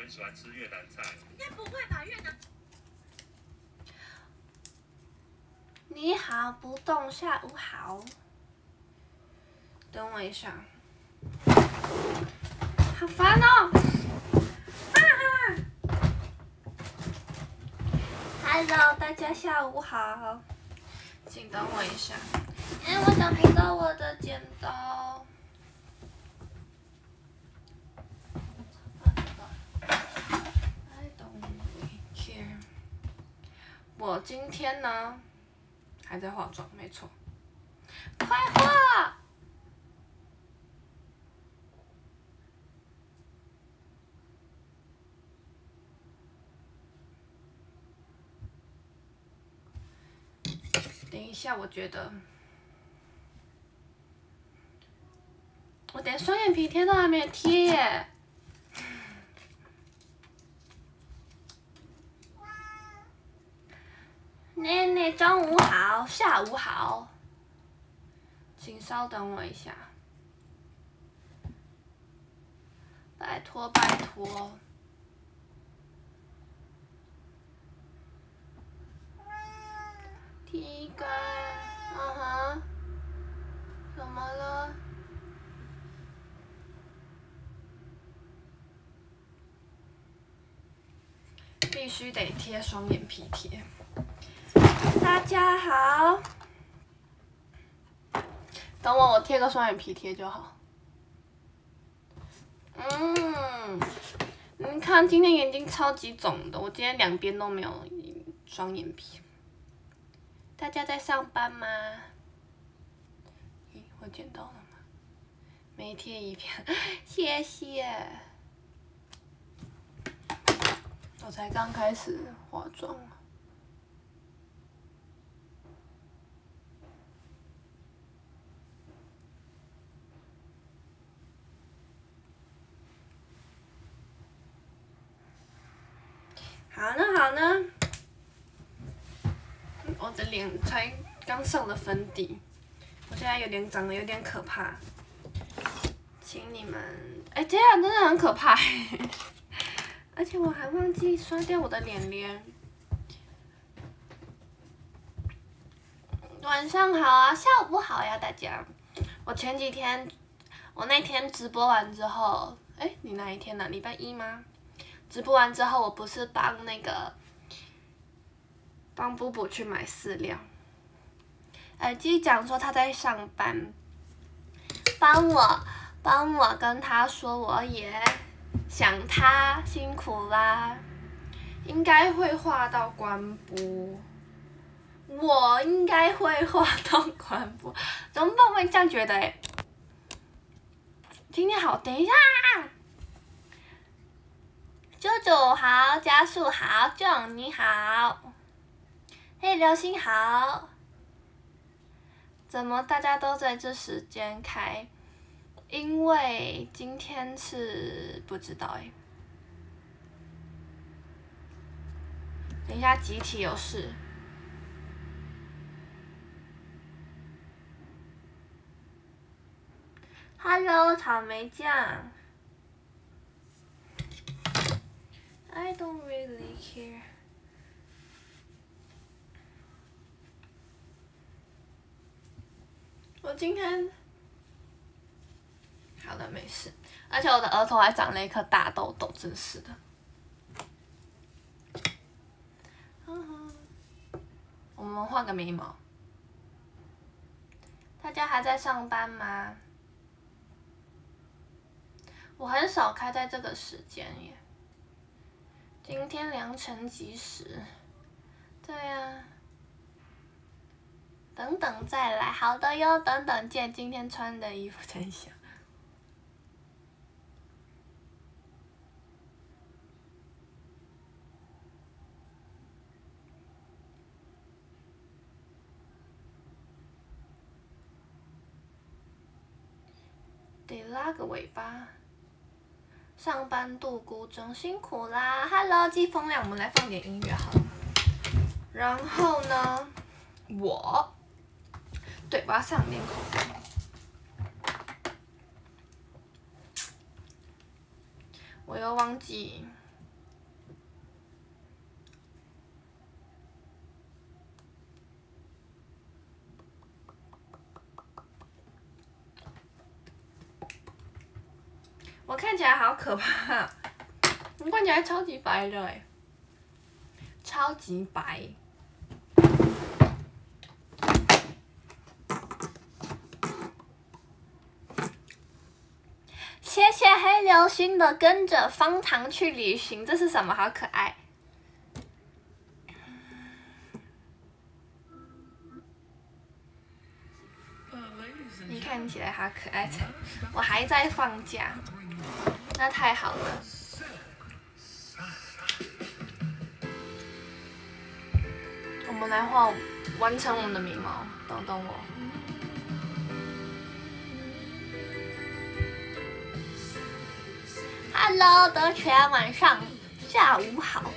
很喜欢吃越南菜。 应该不会吧？越南。 你好，不动，下午好。等我一下，好烦哦！Hello， 大家下午好，请等我一下，因为我找不到我的剪刀。I don't really care。我今天呢还在化妆，没错，快化！等一下，我觉得我连双眼皮贴都还没有贴耶。奶奶，中午好，下午好，请稍等我一下，拜托拜托。提干，怎么了？必须得贴双眼皮贴。大家好，等我贴个双眼皮贴就好。你看今天眼睛超级肿的，我今天两边都没有双眼皮。大家在上班吗？咦，我捡到了吗？没贴一片，谢谢。我才刚开始化妆。好呢，好呢。我的脸才刚上了粉底，我现在有点长得有点可怕，请你们，这样真的很可怕，而且我还忘记刷掉我的脸脸。晚上好啊，下午好呀，大家。我前几天，我那天直播完之后，你哪一天呢？礼拜一吗？直播完之后，我不是帮布布去买饲料。耳机讲说他在上班，帮我跟他说我也想他，辛苦啦。应该会画到关播，我应该会画到关播，怎么办？我也这样觉得今天好，等一下。九九好，加速好，John你好，嘿，流星好。怎么大家都在这时间开？因为今天是不知道等一下集体有事。Hello， 草莓酱。I don't really care。我今天好了，没事。而且我的额头还长了一颗大痘痘，真是的。我们换个眉毛。大家还在上班吗？我很少开在这个时间耶。今天良辰吉时，对呀。等等再来，好的哟，等等见。今天穿的衣服真香。得拉个尾巴。上班度孤中辛苦啦 ！Hello， 季风亮，我们来放点音乐好了。然后呢，我要上点口红。我又忘记我看起来好可怕，你看起来超级白的哎，超级白。谢谢黑流星的跟着方糖去旅行，这是什么？好可爱！你看起来好可爱才，我还在放假，那太好了。我们来完成我们的眉毛，等等我。Hello， 德全，晚上下午好。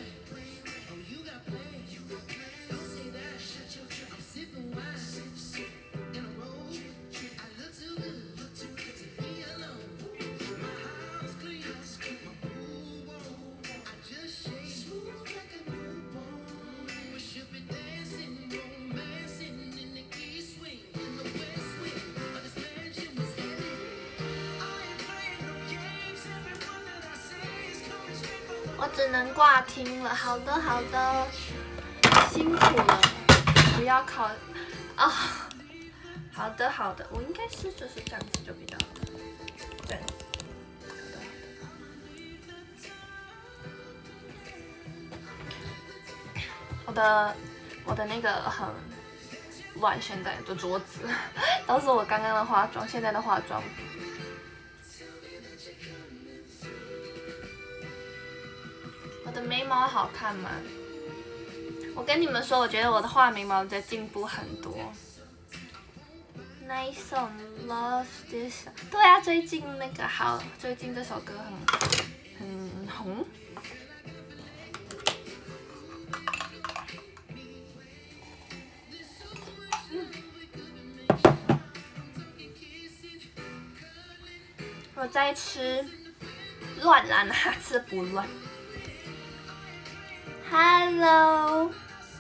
我只能挂听了，好的好的，辛苦了，不要考啊、哦，好的好的，我应该是就是这样子就比较对，好的，我的那个很乱，现在的桌子都是我刚刚的化妆，现在的化妆品。我的眉毛好看吗？我跟你们说，我觉得我的画眉毛在进步很多。Nice song, love this。对啊，最近那个好，最近这首歌很红。我在吃乱啦，哪次不乱？ Hello，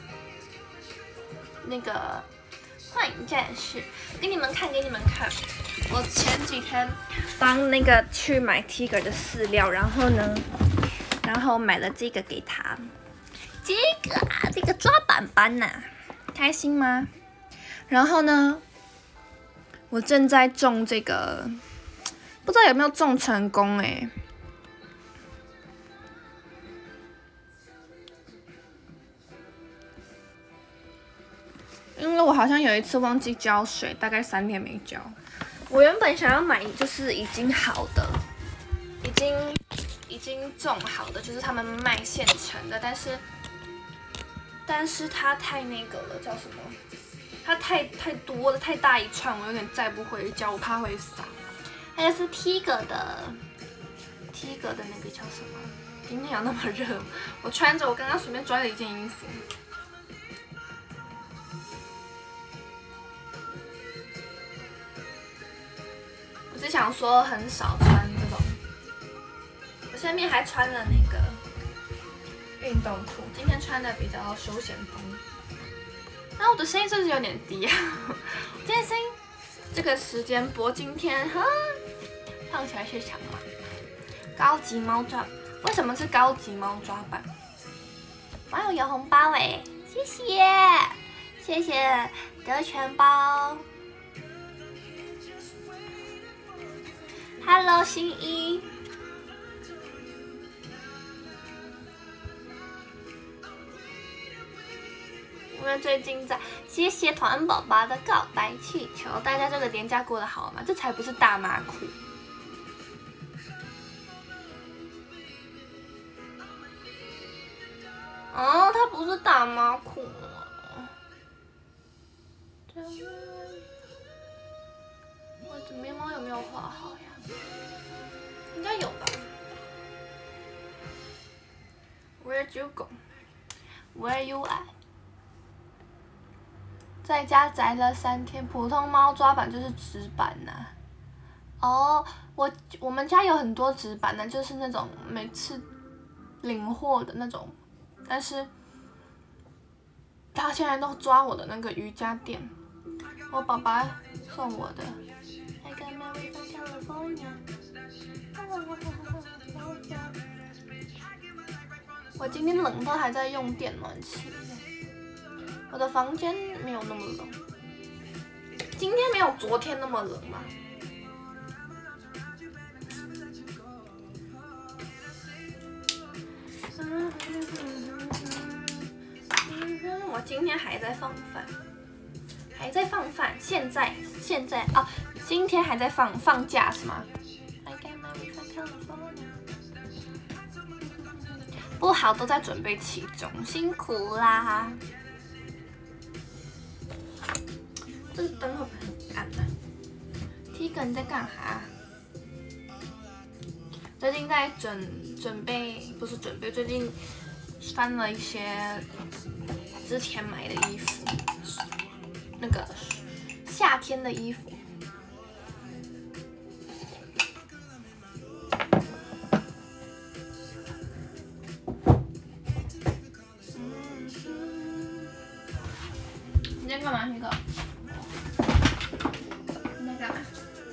那个幻影战士，给你们看，我前几天帮那个去买 Tiger 的饲料，然后买了这个给他，这个抓板板呐、啊，开心吗？然后呢，我正在种这个，不知道有没有种成功哎。 因为我好像有一次忘记浇水，大概3天没浇。我原本想要买就是已经好的，已经种好的，就是他们卖现成的，但是它太那个了，叫什么？它太多了，太大一串，我有点载不回家，我怕会洒。那个是 Tiger 的那个叫什么？今天有那么热？我穿着我刚刚随便抓了一件衣服。 我是想说很少穿这种，我下面还穿了那个运动裤，今天穿的比较休闲风。那我的声音是不是有点低啊？我今天声音这个时间播，今天哈胖起来是强嘛？高级猫抓，为什么是高级猫抓板？网友有红包哎，谢谢德全包。 Hello， 新一。因为最近在，谢谢团宝宝的告白气球，大家这个连假过得好吗？这才不是大妈裤。哦，它不是大妈裤啊。我的眉毛有没有画好呀？ 应该有吧。Where'd you go? Where you at? 在家宅了3天，普通猫抓板就是纸板呐、啊。哦，我们家有很多纸板呢，就是那种每次领货的那种，但是他现在都抓我的那个瑜伽垫，我爸爸送我的。I got married from California. 我今天冷到还在用电暖气，我的房间没有那么冷。今天没有昨天那么冷吗？我今天还在放饭，现在啊，今天还在放假是吗？不好，都在准备其中，辛苦啦。这个灯会不会很暗啊 ？Tiger 你在干哈？最近在准备，不是准备，最近翻了一些之前买的衣服，那个夏天的衣服。你在干嘛，那个？你在干嘛？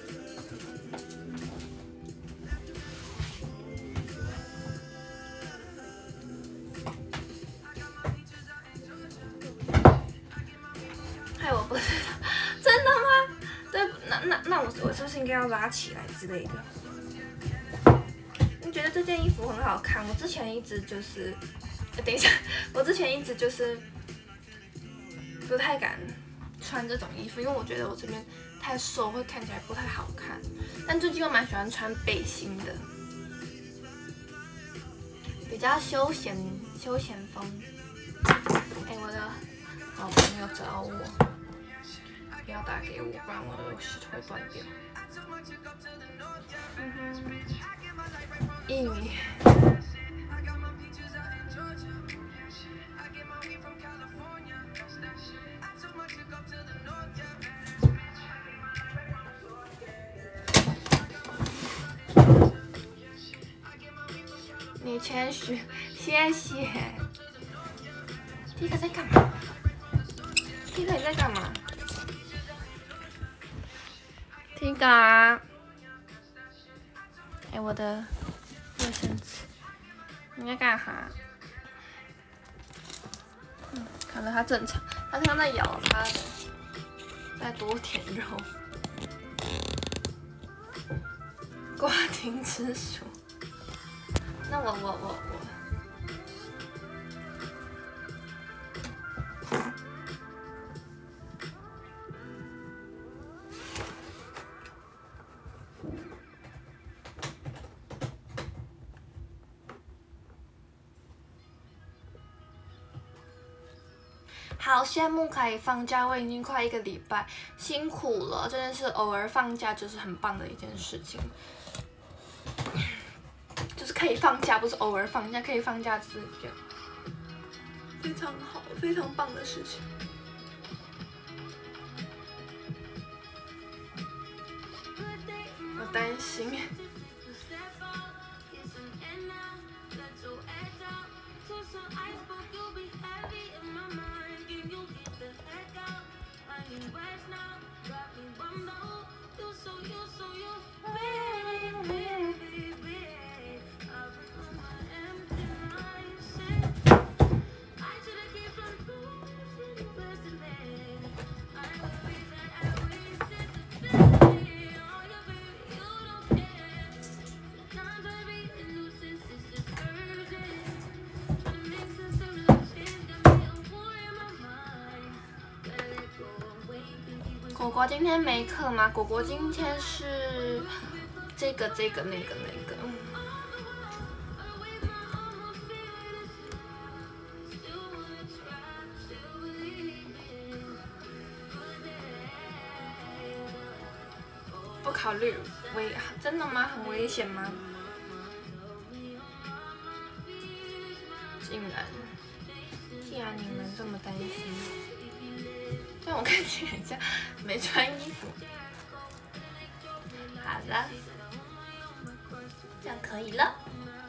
害我不知道，真的吗？对，那我是不是应该要拉起来之类的？你觉得这件衣服很好看？我之前一直就是，等一下，我之前一直就是不太敢穿这种衣服，因为我觉得我这边太瘦会看起来不太好看。但最近我蛮喜欢穿背心的，比较休闲风。哎，我的好朋友找我，不要打给我，不然我的石头会断掉。印尼。你谦虚，谢谢。Tiger 在干嘛？Tiger 你在干嘛？Tiger，哎，我的卫生纸，你在干哈？看来他正常，他刚刚在咬他的，再多舔肉。挂停吃薯。那我。好羡慕可以放假，我已经快1个礼拜，辛苦了，真的是偶尔放假就是很棒的一件事情。就是可以放假，不是偶尔放假，可以放假是一件非常好、非常棒的事情。我担心。果果今天没课吗？果果今天是这个那个。不考虑真的吗？很危险吗？既然你们这么担心。但我看起来很像没穿衣服。好了，这样可以了。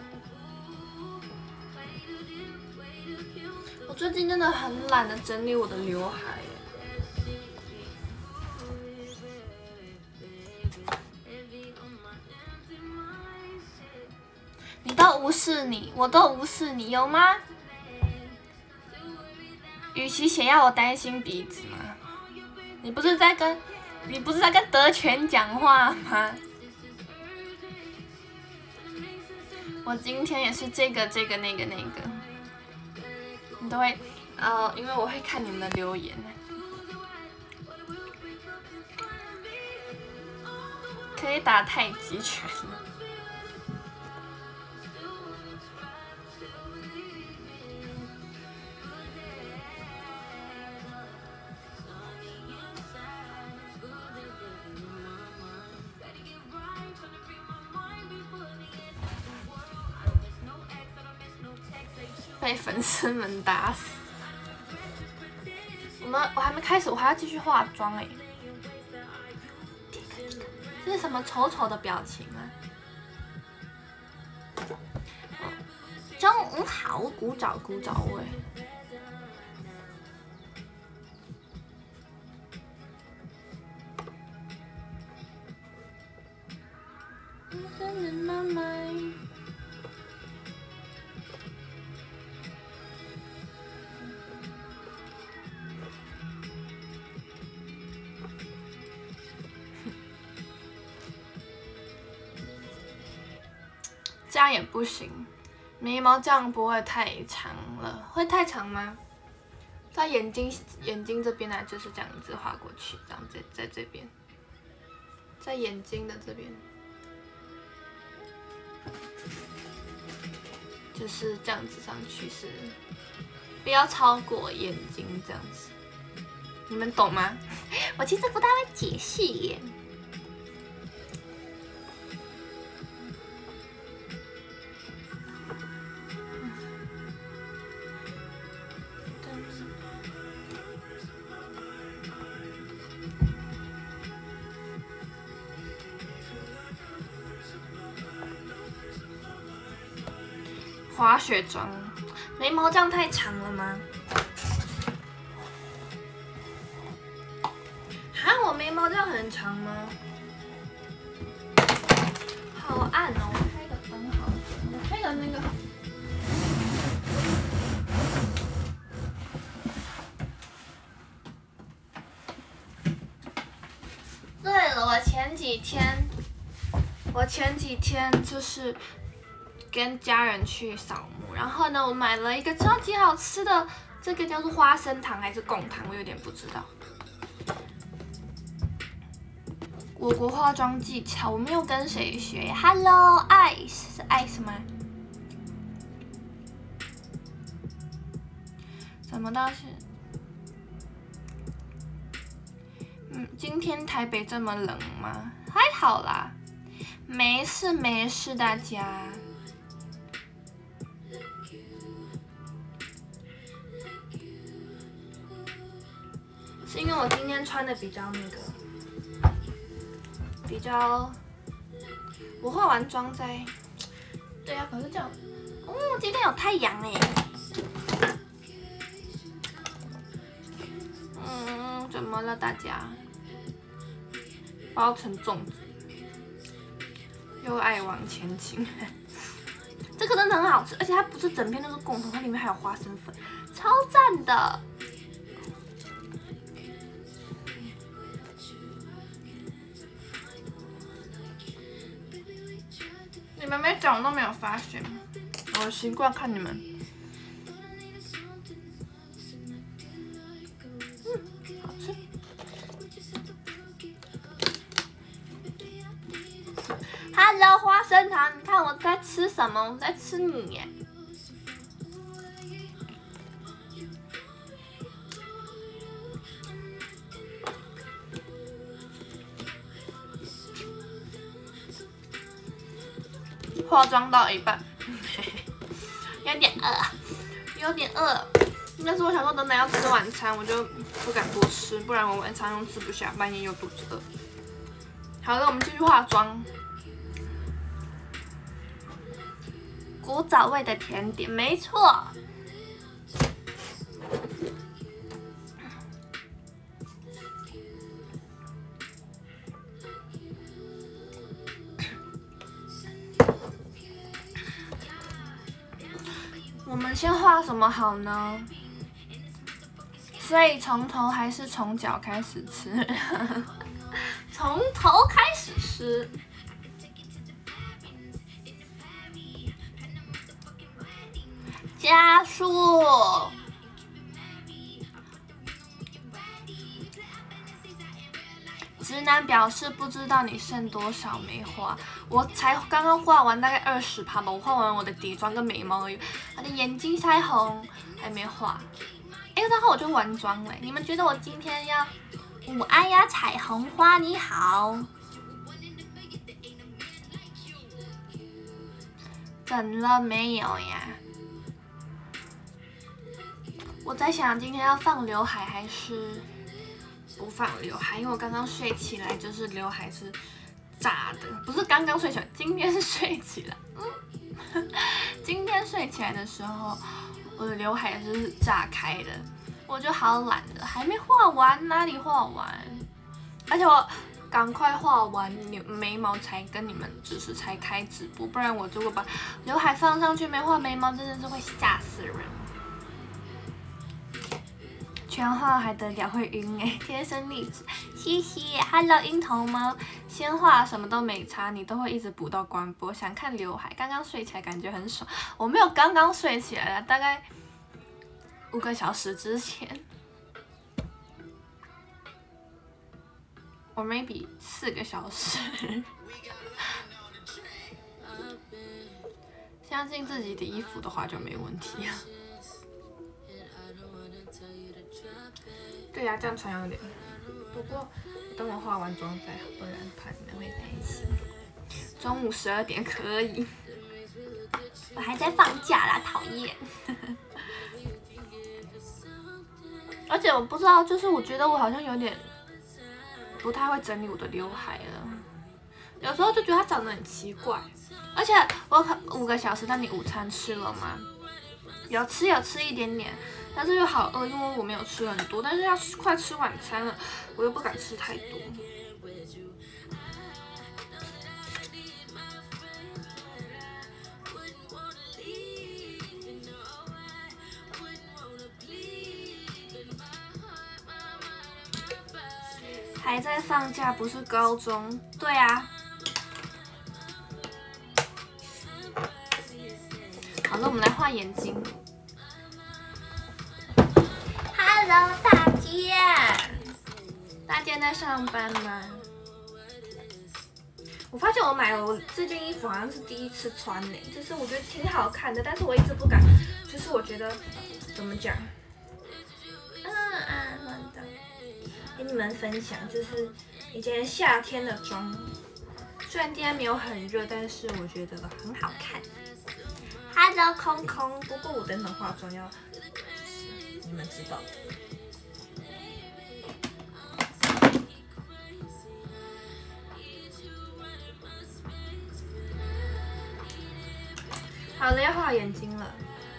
我最近真的很懒得整理我的刘海耶。 你都无视你，我都无视你，有吗？与其写要我担心鼻子吗？你不是在跟德全讲话吗？我今天也是这个那个，你都会因为我会看你们的留言。可以打太极拳了。被粉丝们打死。我还没开始，我还要继续化妆哎。这是什么丑丑的表情啊？中午好，鼓掌鼓掌喂。这样也不行，眉毛这样不会太长了，会太长吗？在眼睛这边呢，就是这样子画过去，这样在这边，在眼睛的这边，就是这样子上去是，不要超过眼睛这样子，你们懂吗？我其实不太会解释耶。滑雪妆，眉毛这样太长了吗？哈，我眉毛这样很长吗？好暗哦，我开个灯好了，我开个那个。对了，我前几天就是跟家人去扫墓，然后呢，我买了一个超级好吃的，这个叫做花生糖还是贡糖，我有点不知道。我国化妆技巧，我没有跟谁学。Hello Ice 是 Ice 吗？怎么倒是？今天台北这么冷吗？还好啦，没事没事，大家。是因为我今天穿的比较那个。比较，我化完妆再，对啊，可是这样，今天有太阳哎，怎么了大家？包成粽子，又爱往前倾，这个真的很好吃，而且它不是整片都是贡糖，它里面还有花生粉，超赞的。你们没讲，我都没有发现。我习惯看你们。好吃。Hello， 花生糖，你看我在吃什么？我在吃你耶。化妆到一半，有点饿。但是我想说，等等要吃晚餐，我就不敢多吃，不然我晚餐又吃不下，半夜又肚子饿。好了，我们继续化妆。古早味的甜点，没错。 先画什么好呢？所以从头还是从脚开始吃？从头开始吃。加速。直男表示不知道你剩多少没画，我才刚刚画完大概20%吧，我画完我的底妆跟眉毛而已，我的眼睛腮红还没画。哎，然后我就完妆了。你们觉得我今天要午安呀，彩虹花你好，整了没有呀？我在想今天要放刘海还是不放刘海，因为我刚刚睡起来就是刘海是炸的，不是刚刚睡起来，今天是睡起来。今天睡起来的时候，我的刘海是炸开的，我就好懒的，还没画完，哪里画完？而且我赶快画完眉毛才跟你们就是才开直播，不然我如果把刘海放上去没画眉毛，真的是会吓死人。全画还得了，会晕哎！贴身例子，嘻嘻 ，Hello 樱桃猫，先画什么都没差，你都会一直补到关播。想看刘海，刚刚睡起来感觉很爽。我没有刚刚睡起来了，大概5个小时之前，我 maybe 4个小时。相信自己的衣服的话就没问题啊。对呀，这样穿有点。不过等我化完妆再好，不然怕你们会担心。中午12点可以。我还在放假啦，讨厌。而且我不知道，就是我觉得我好像有点不太会整理我的刘海了。有时候就觉得它长得很奇怪。而且我5个小时，那你午餐吃了吗？有吃一点点。但是又好饿，因为我没有吃很多，但是要快吃晚餐了，我又不敢吃太多。还在放假，不是高中？对啊。好，那我们来画眼睛。Hello， 大姐，大姐在上班吗？我发现我买了我这件衣服好像是第一次穿呢，就是我觉得挺好看的，但是我一直不敢，就是我觉得怎么讲？乱的，跟你们分享，就是一件夏天的装，虽然今天没有很热，但是我觉得很好看。Hello， 空空，不过我等等化妆要。你们知道的。好了，要画眼睛了。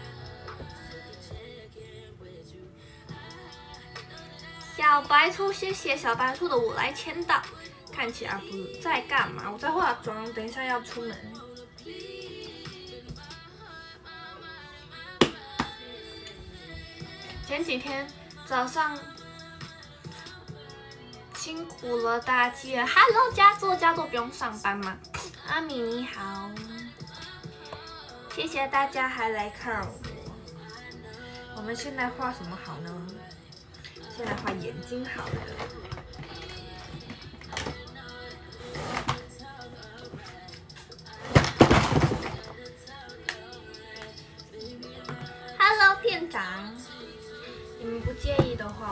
小白兔，谢谢小白兔的我来签到。看起来不在干嘛？我在化妆，等一下要出门。前几天早上辛苦了大姐 ，Hello 佳作不用上班吗？阿米你好，谢谢大家还来看我。我们现在画什么好呢？现在画眼睛好了。Hello 店长。你们不介意的话，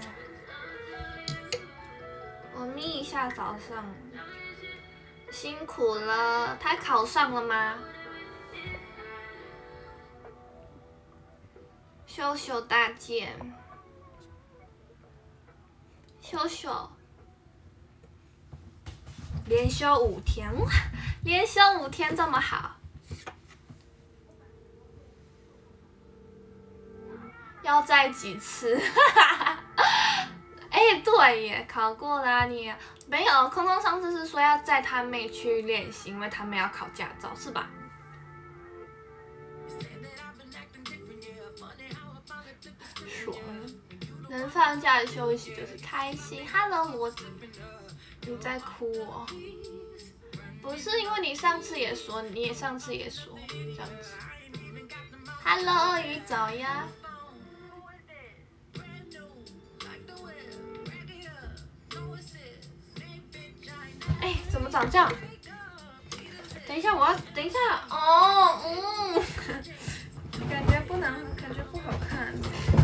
我眯一下早上。辛苦了，他考上了吗？秀秀大姐，秀秀，连休5天，哇，连休5天这么好。要再几次？哎，对耶，考过啦你。没有，空空上次是说要载他妹去练习，因为他妹要考驾照，是吧？ 能放假休息就是开心。Hello， 你在哭哦？不是，因为你上次也说，你上次也说这样子。Hello， 鳄鱼早呀。哎，怎么长这样？等一下，等一下哦，感觉不好看。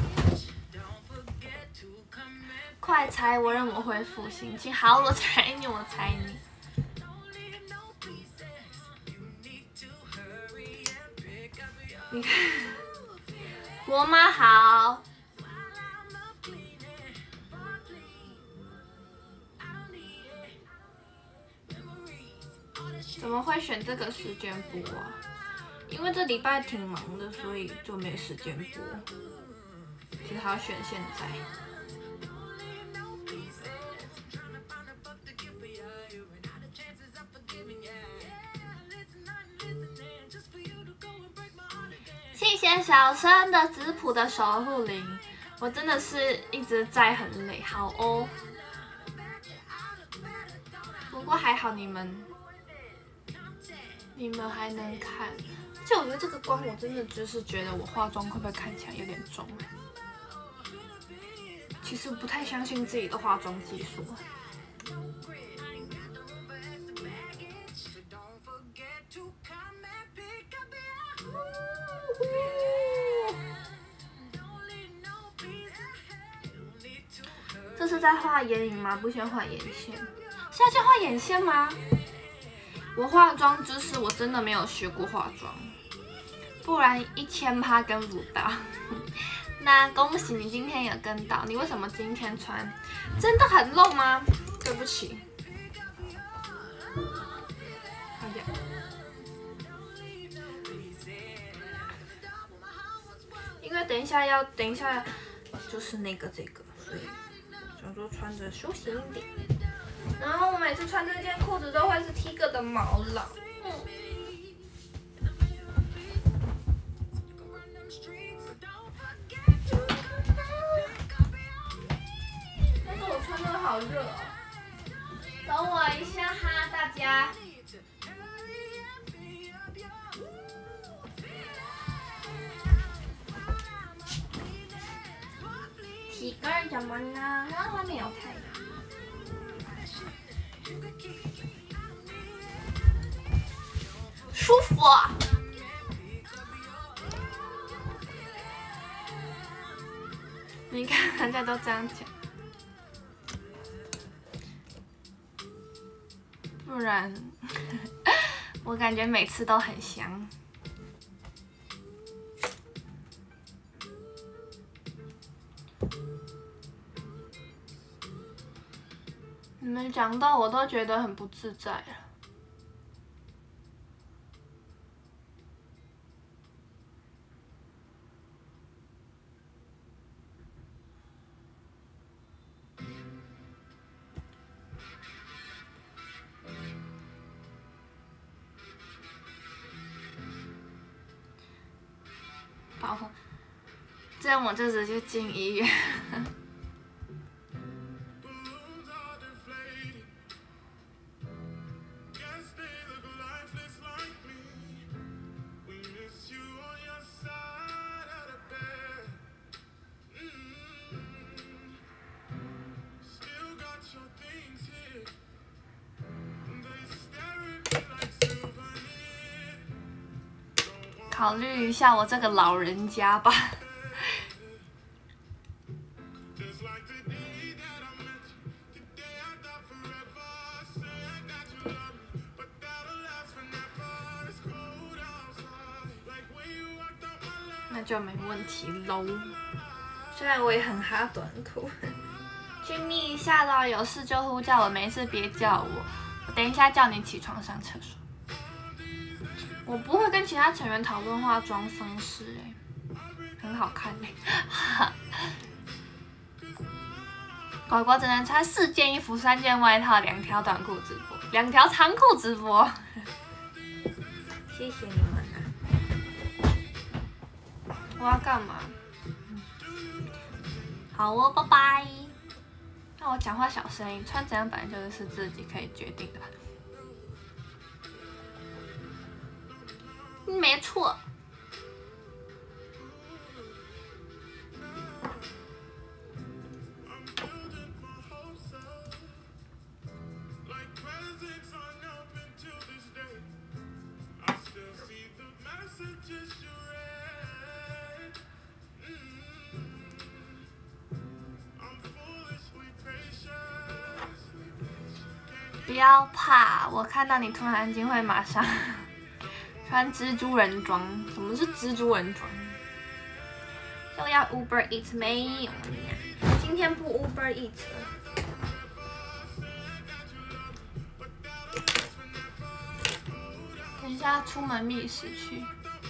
快猜，我让我恢复心情。好，我猜你。你看，国妈好。怎么会选这个时间播啊？因为这礼拜挺忙的，所以就没时间播。其实还要选现在。谢谢小生的质朴的守护灵，我真的是一直在很累。好哦，不过还好你们还能看，而且我觉得这个光我真的就是觉得我化妆会不会看起来有点重？其实不太相信自己的化妆技术。这是在画眼影吗？不先画眼线，现在就画眼线吗？我化妆知识我真的没有学过化妆，不然1000%跟不到。那恭喜你今天有跟到，你为什么今天穿？真的很露吗？对不起。好的。因为等一下就是这个，所以想说穿着休闲一点。然后我每次穿这件裤子都会是 Tiger 的毛茸。但是我穿的好热哦。等我一下哈，大家。Tiger 怎么呢？那外面有太阳。舒服。你看人家都这样讲，不然我感觉每次都很香。你们讲到我都觉得很不自在了。这样我就直接进医院。考虑一下我这个老人家吧。那就没问题喽。虽然我也很哈短裤。去眯一下咯，有事就呼叫我，没事别叫我。我等一下叫你起床上厕所。我不会跟其他成员讨论化妆方式很好看狗狗只能穿4件衣服、3件外套、2条短裤直播，2条长裤直播。谢谢你们我要干嘛？ 好哦，拜拜。那我讲话小声音，穿怎样本来就是自己可以决定的吧。没错。不要怕，我看到你突然安静会马上穿蜘蛛人装。什么是蜘蛛人装？又要 Uber Eats 没有呀？今天不 Uber Eats 了。等一下出门觅食去。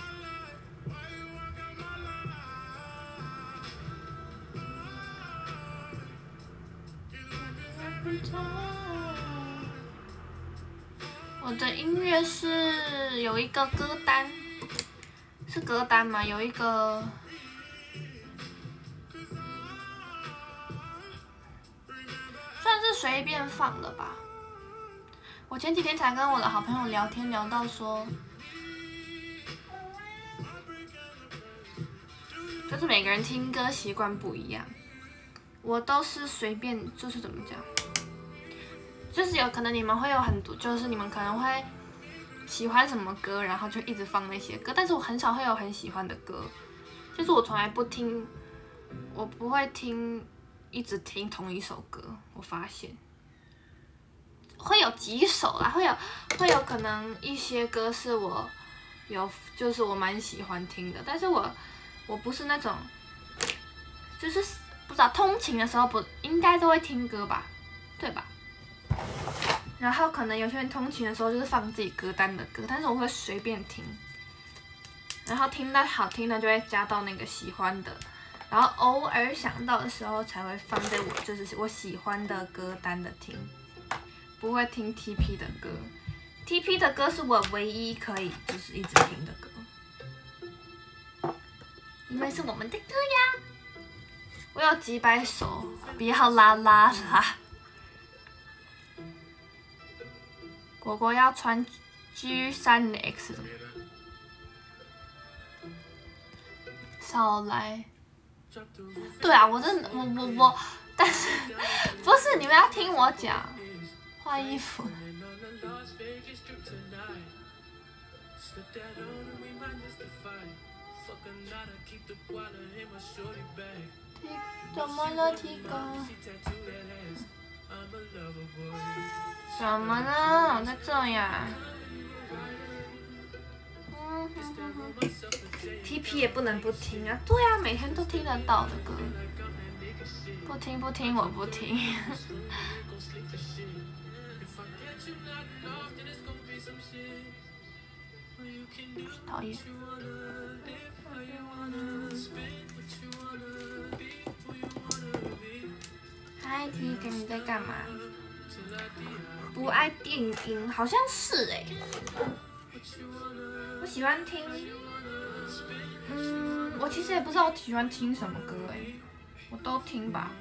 我的音乐是有一个歌单，是歌单吗？有一个，算是随便放的吧。我前几天才跟我的好朋友聊天，聊到说，就是每个人听歌习惯不一样，我都是随便，就是怎么讲？就是有可能你们会有很多，就是你们可能会喜欢什么歌，然后就一直放那些歌。但是我很少会有很喜欢的歌，就是我从来不听，我不会一直听同一首歌。我发现会有几首啦，会有可能一些歌是我就是我蛮喜欢听的，但是我不是那种，就是不知道通勤的时候不应该都会听歌吧，对吧？然后可能有些人通勤的时候就是放自己歌单的歌，但是我会随便听，然后听到好听的就会加到那个喜欢的，然后偶尔想到的时候才会放在就是我喜欢的歌单的听，不会听 TP 的歌。TP 的歌是我唯一可以就是一直听的歌，因为是我们的歌呀。我有几百首，不要啦啦啦。果果要穿 G3X 的，少来。对啊，我真的我，但是不是你们要听我讲，换衣服。怎么了，提哥？怎么了？我在这呀。TP 也不能不听啊，对啊，每天都听得到的歌，不听我不听。讨厌。嗨 T 哥，你在干嘛？不爱电音，好像是哎。我喜欢听，我其实也不知道我喜欢听什么歌哎，我都听吧。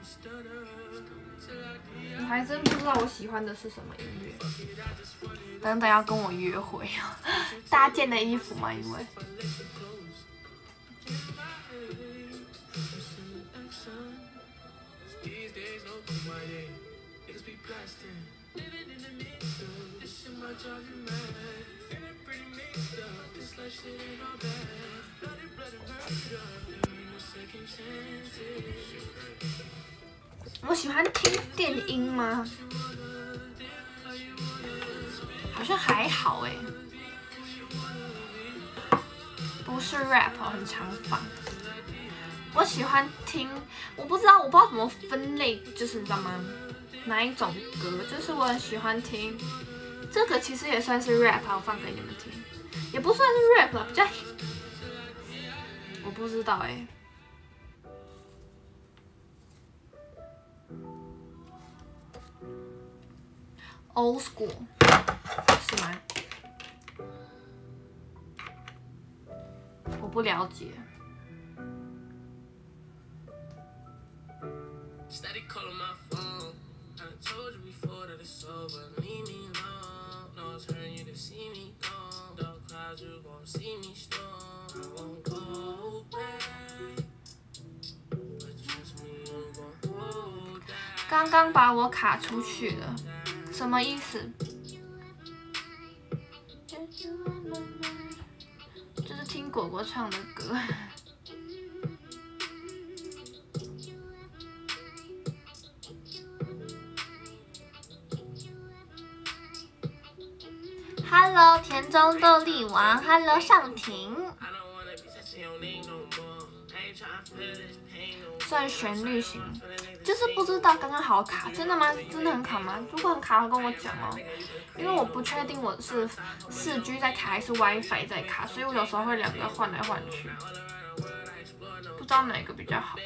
我还真不知道我喜欢的是什么音乐。等等要跟我约会哦，搭件的衣服吗？因为。我喜欢听电音吗？好像还好哎，不是 rap 很常放。我喜欢听，我不知道怎么分类，就是你知道吗？哪一种歌？就是我很喜欢听，这个其实也算是 rap， 我放给你们听，也不算是 rap 啦，比较，我不知道哎。Old school 是吗？我不了解。 刚刚把我卡出去了，什么意思？就是听果果唱的歌。Hello， 田中豆粒王 ，Hello 上庭。算旋律型，就是不知道刚刚好卡，真的吗？真的很卡吗？如果很卡，跟我讲哦，因为我不确定我是4G 在卡还是 WiFi 在卡，所以我有时候会两个换来换去，不知道哪个比较好。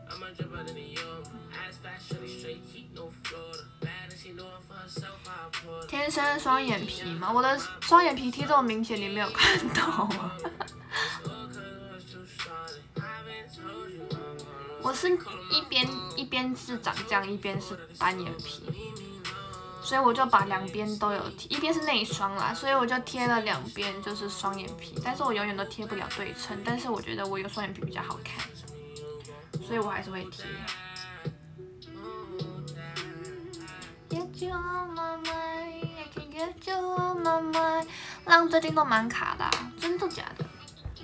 天生双眼皮吗？我的双眼皮贴这么明显，你没有看到吗？我是一边是长这样，一边是单眼皮，所以我就把两边都有贴，一边是内双啦，所以我就贴了两边就是双眼皮，但是我永远都贴不了对称，但是我觉得我有双眼皮比较好看，所以我还是会贴。浪最近都蛮卡的啊，真的假的？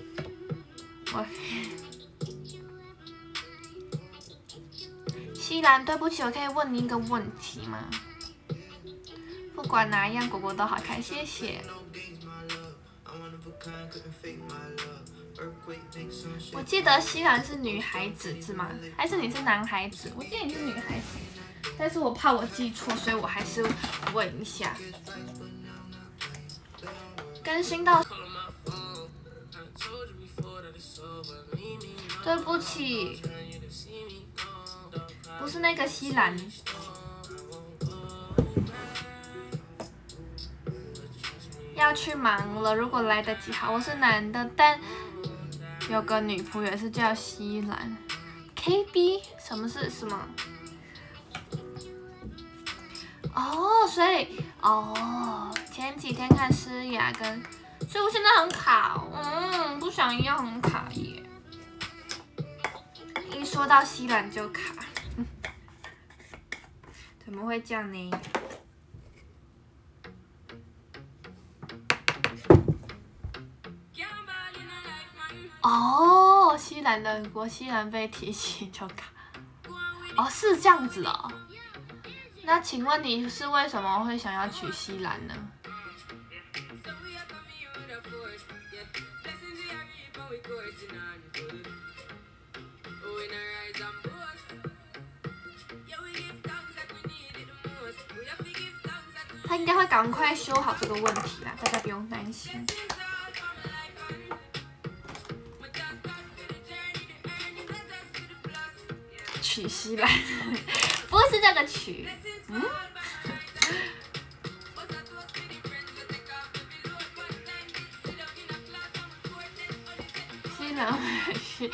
西兰，对不起，我可以问你一个问题吗？不管哪一样，果果都好看，谢谢。我记得西兰是女孩子是吗？还是你是男孩子？我记得你是女孩子，但是我怕我记错，所以我还是问一下。更新到，对不起。不是那个西兰，要去忙了。如果来得及，好，我是男的，但有个女仆也是叫西兰。KB 什么是什么？哦，所以前几天看诗雅跟，所以我现在很卡，不想要很卡耶。一说到西兰就卡。怎么会这样呢？哦，西兰的国西兰被提起就卡。哦，是这样子哦。那请问你是为什么会想要取西兰呢？他应该会赶快修好这个问题啦，大家不用担心。取西兰，不是这个取，西兰会去。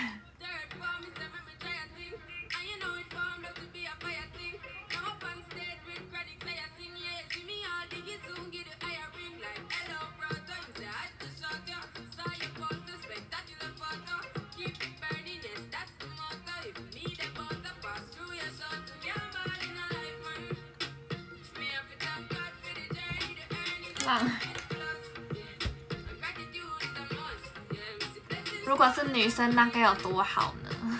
如果是女生，那该有多好呢？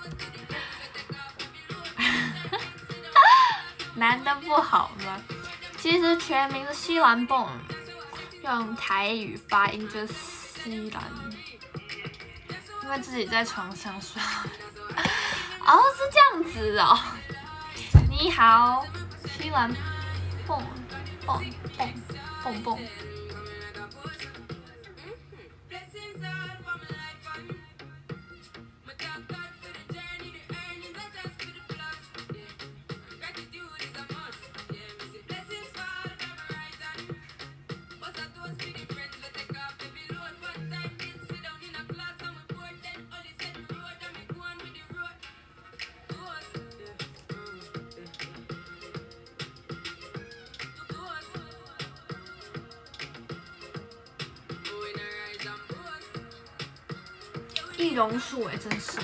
男的不好吗？其实全名是西兰蹦，用台语发音就是西兰，因为自己在床上刷。哦，是这样子哦。你好，西兰蹦蹦蹦蹦蹦。 易容术哎，真是。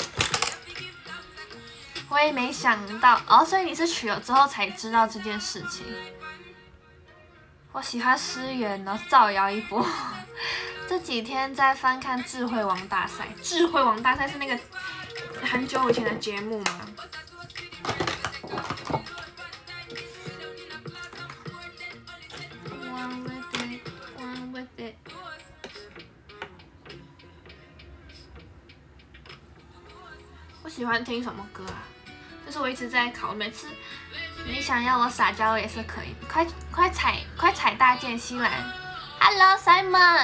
我也没想到哦，所以你是取了之后才知道这件事情。我喜欢诗源哦，造谣一波。这几天在翻看智慧王大赛，智慧王大赛是那个很久以前的节目吗？我喜欢听什么歌啊？就是我一直在考，每次你想要我撒娇也是可以。快踩大剑西兰 ，Hello Simon，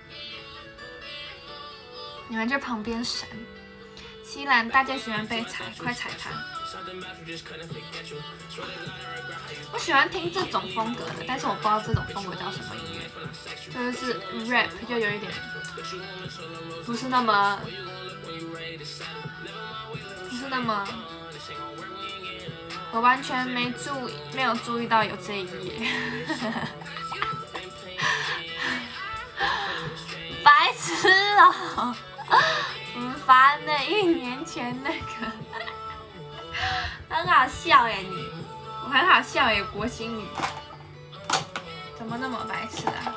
你们这旁边闪。西兰大剑喜欢被踩，快踩他。我喜欢听这种风格的，但是我不知道这种风格叫什么音乐，就是 rap， 就有一点不是那么。我完全没有注意到有这一页，白痴哦，很烦呢。1年前那个很好笑耶，我很好笑耶，国新语怎么那么白痴啊？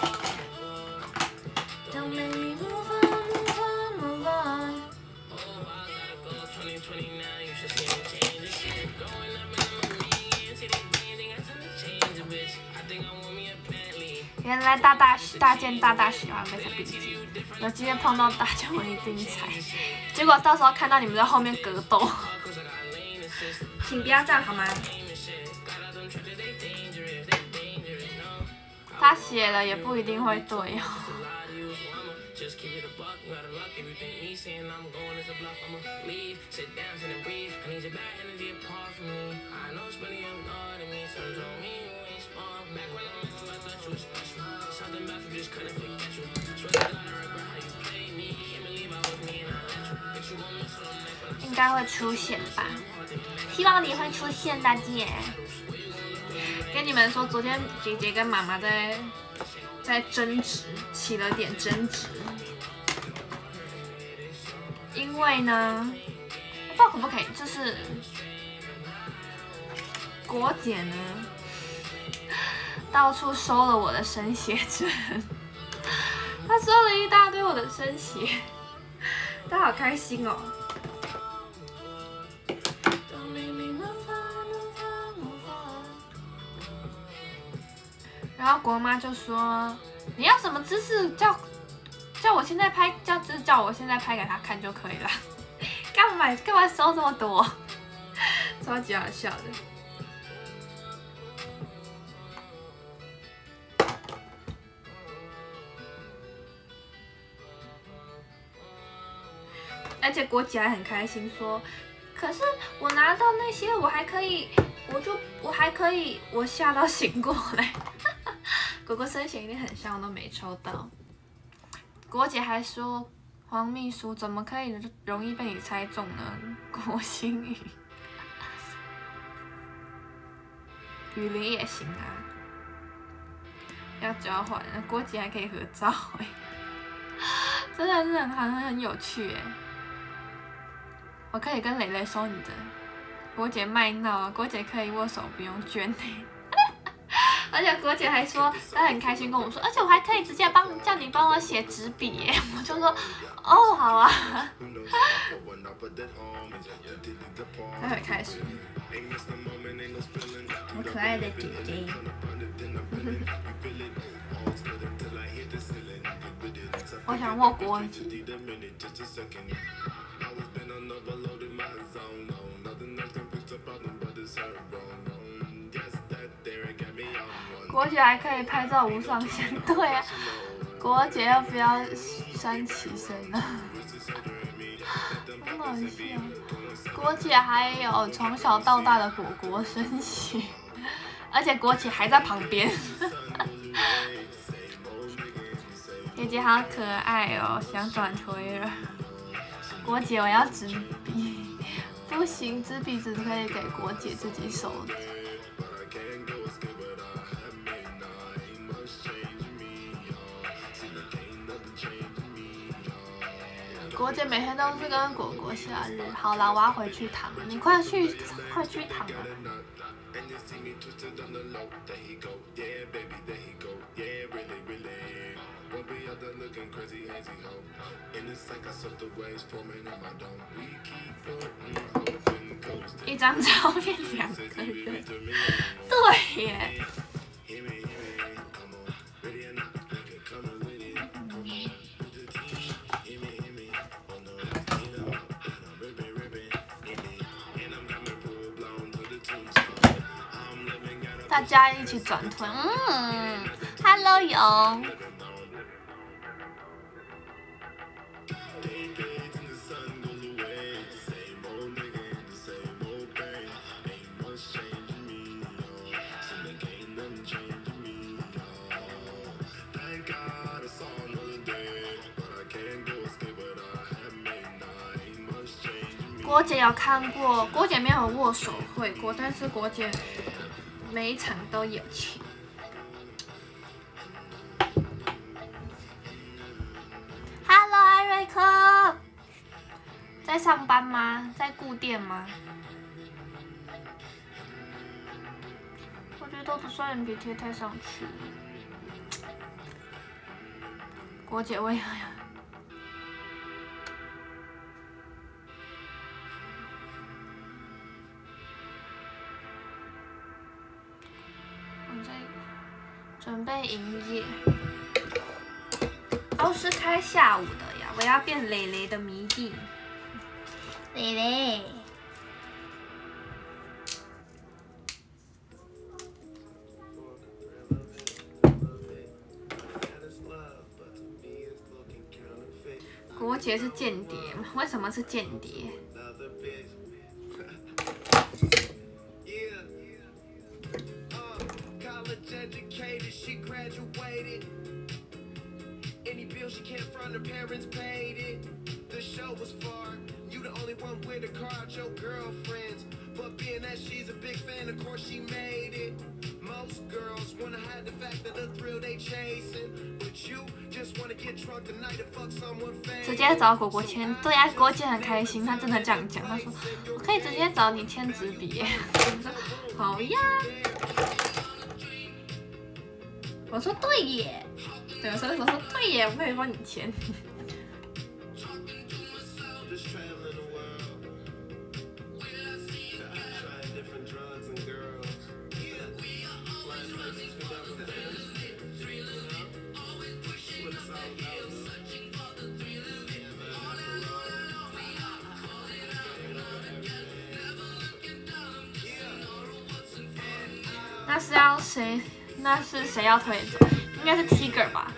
原来大剑大大喜欢被踩笔记，有机会碰到大剑我一定踩。结果到时候看到你们在后面格斗，请不要这样好吗？他写了也不一定会对哦。应该会出现吧，希望你会出现，大姐。跟你们说，昨天姐姐跟妈妈在争执，起了点争执。因为呢，我不知道可不可以，就是国姐呢，到处收了我的生写真，她收了一大堆我的生写，她好开心哦。然后国妈就说：“你要什么姿势，叫我现在拍，叫我现在拍给她看就可以了。干嘛收这么多？超级好笑的。”而且国姐还很开心说：“可是我拿到那些，我还可以，我吓到醒过来。”狗狗生写一定很像，我都没抽到。国姐还说：“黄秘书怎么可以容易被你猜中呢？”郭心宇，雨林也行啊，要交换。国姐还可以合照哎，真的是很有趣哎。我可以跟蕾蕾收你的，国姐卖闹啊！国姐可以握手不用捐而且国姐还说她很开心跟我说，而且我还可以直接叫你帮我写纸笔耶！我就说哦好啊，她很开心，很可爱的姐姐。我想握国姐。国姐还可以拍照无上限，对啊，国姐要不要煽起谁呢？很好笑。国姐还有从小到大的果生写，而且国姐还在旁边。姐姐好可爱哦，想转推了。国姐我要纸笔，不行，纸笔只可以给国姐自己手的。 国姐每天都是跟果果夏日。好啦，我要回去躺了，你快去躺了。一张照片2个人，对耶。大家一起转臀，Hello 勇。郭姐有看过，郭姐没有握手会过，但是郭姐每一场都有去。Hello， 艾瑞克，在上班吗？在顾店吗？我觉得都不算人笔贴太上去。郭姐为何呀？我在准备营业，都是开下午的呀。我要变蕾蕾的迷弟，蕾蕾。国杰是间谍吗？为什么是间谍？直接找果果签，对呀，果姐很开心，她真的这样讲，她说我可以直接找你签纸笔耶，我说好呀，我说对耶，对，我说对耶，我可以帮你签。那是要谁？那是谁要推走？应该是 Tiger 吧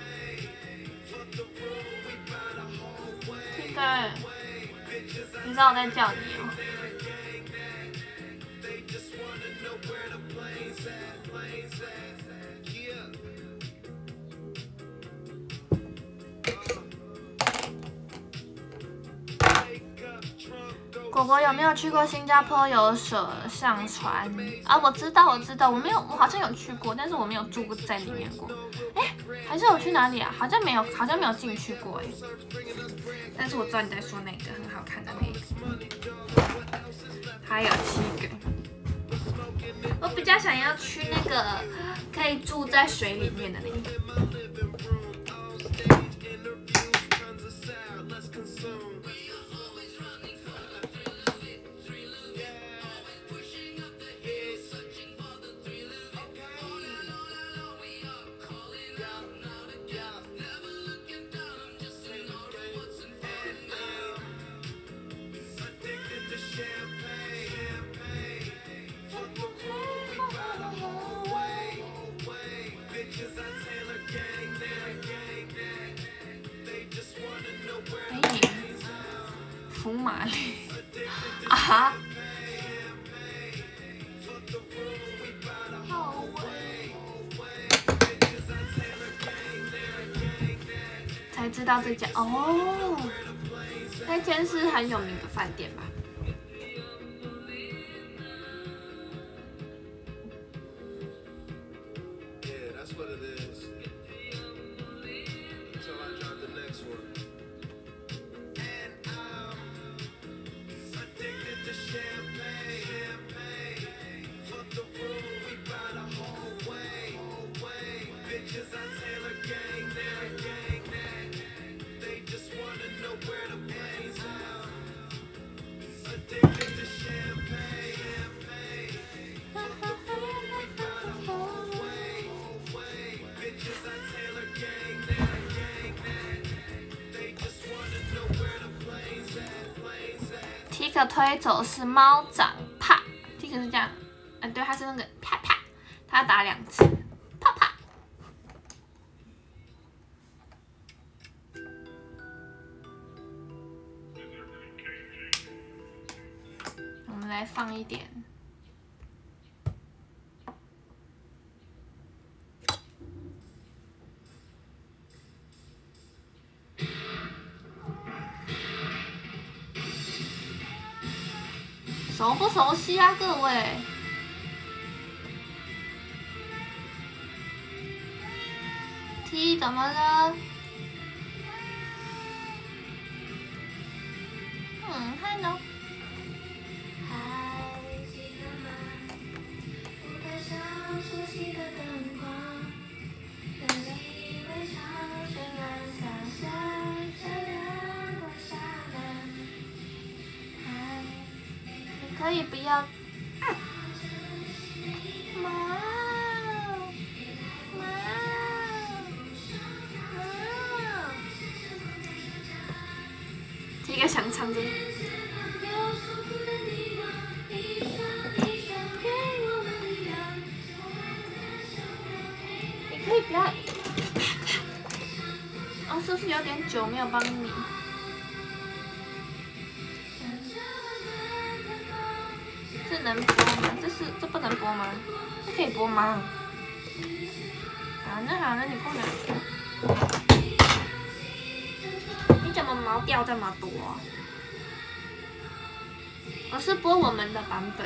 ？Tiger， 你知道我在叫你哦。果果有没有去过新加坡有舍上船啊？我知道，我没有，我好像有去过，但是我没有住在里面过。哎，还是我去哪里啊？好像没有进去过哎。但是我知道你在说那个很好看的那个，还有7个。我比较想要去那个可以住在水里面的那个。福马丽啊！才知道这家哦，那间是很有名的饭店吧？ 个推走是猫掌啪，第一个是这样，对，它是那个啪啪，它打2次，啪啪。我们来放一点。熟不熟悉啊，各位？T 怎么了？还能。可以不要。这个想唱的。你可以不要。哦，是不是有点久没有帮你？这能播吗？这不能播吗？这可以播吗？好，那你过来。你怎么毛掉这么多？我是播我们的版本。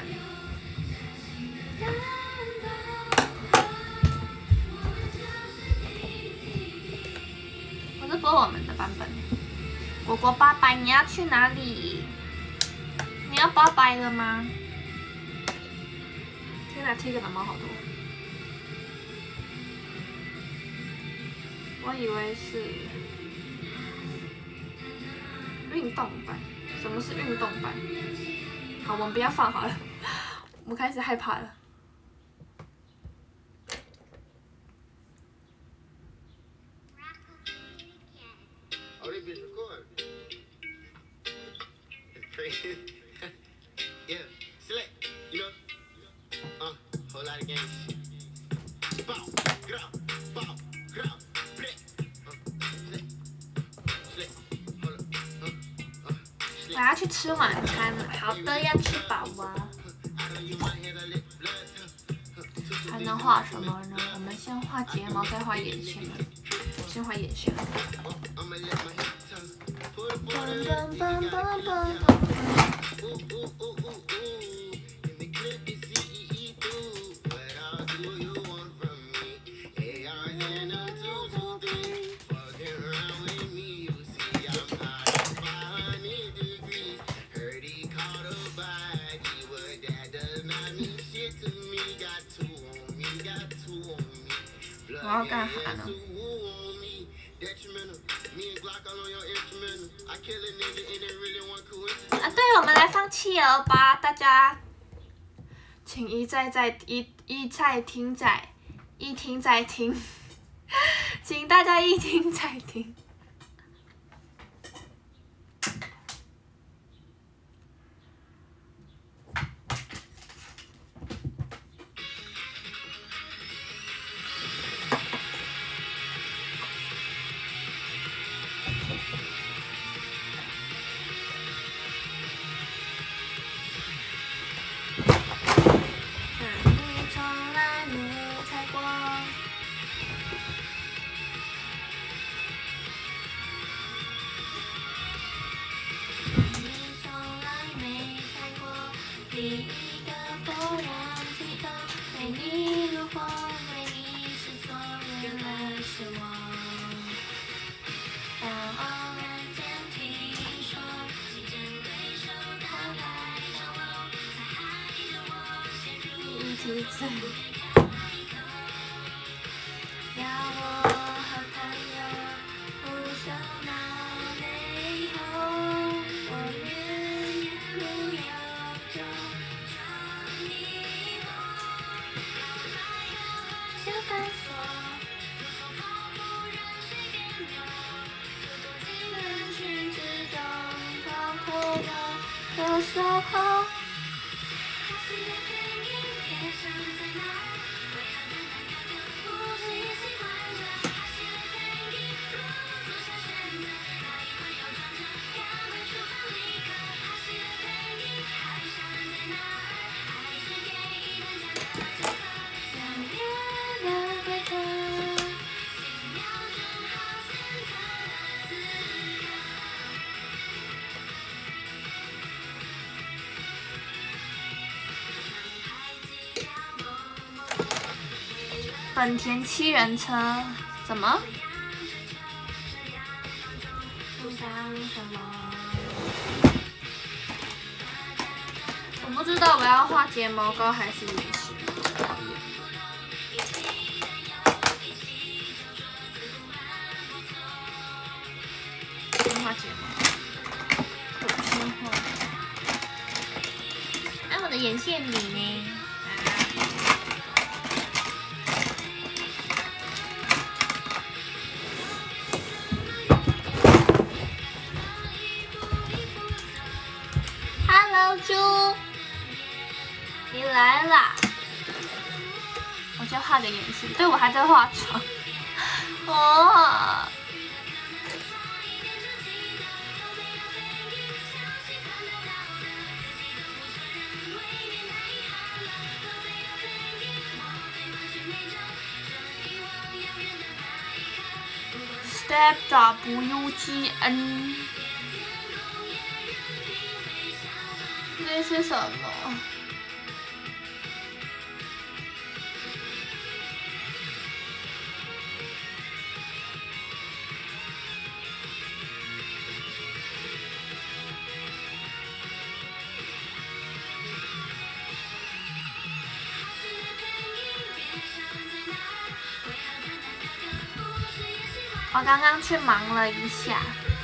我是播我们的版本。果果拜拜，你要去哪里？你要拜拜了吗？天哪，贴个的猫好多。我以为是运动版，什么是运动版？好，我们不要放好了，我们开始害怕了。我要去吃晚餐了，好的，要吃饱啊。还能画什么呢？我们先画睫毛，再画眼线。先画眼线。我要干啥呢？对，我们来放企鹅吧，大家，请一听再听，请大家一听再听。 时候。本田7人车怎么？不想什么？我不知道我要画睫毛膏还是眼线，讨厌。先画睫毛，我先画。那我的眼线笔呢？ 猪，你来啦！我先画个眼线，对我还在化妆。哦。Step WGN。 这是什么？我刚刚去忙了一下，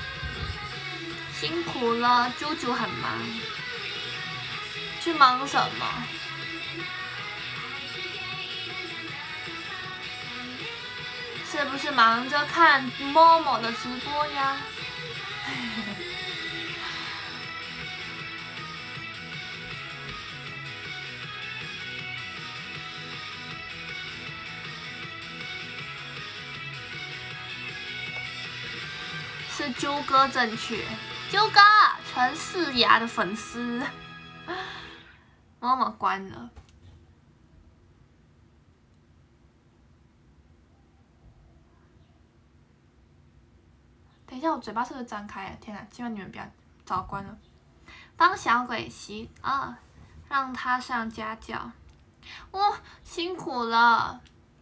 辛苦了，猪猪很忙。 去忙什么？是不是忙着看某某的直播呀？是猪哥正确，猪哥陈世雅的粉丝。妈妈关了。等一下，我嘴巴是不是张开啊？天哪！希望你们不要早关了。帮小鬼洗啊，让他上家教。哇，辛苦了。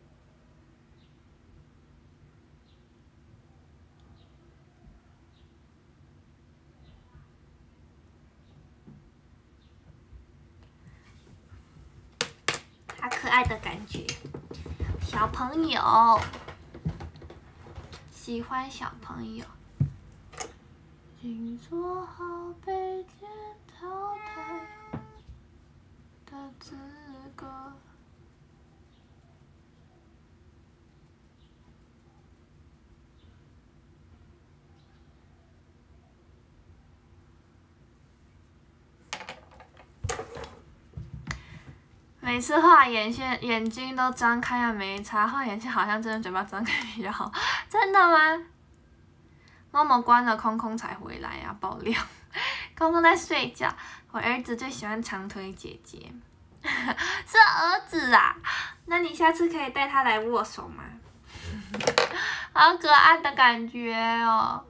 好可爱的感觉，小朋友喜欢小朋友。请做好被检淘汰的资格。每次画眼线，眼睛都张开啊，没差。画眼线好像真的嘴巴张开比较好，真的吗？猫猫关了，空空才回来啊！爆料，空空在睡觉。我儿子最喜欢长腿姐姐，是儿子啊？那你下次可以带他来握手吗？好可爱的感觉哦。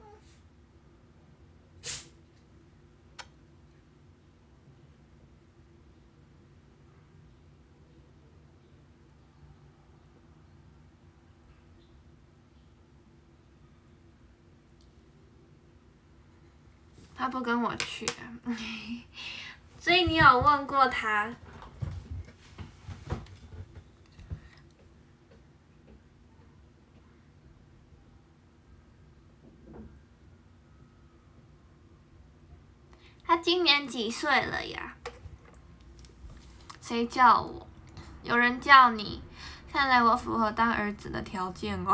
他不跟我去啊，所以你有问过他？他今年几岁了呀？谁叫我？有人叫你？看来我符合当儿子的条件哦。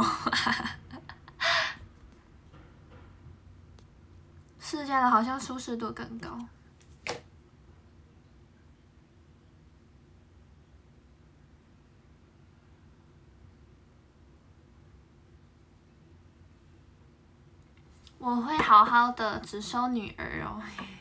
试驾的好像舒适度更高。 我会好好的，只收女儿哦。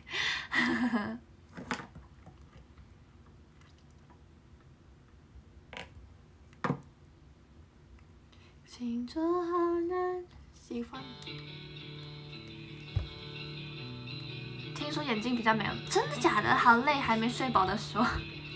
请做好人，喜欢。听说眼睛比较美，真的假的？好累，还没睡饱的说。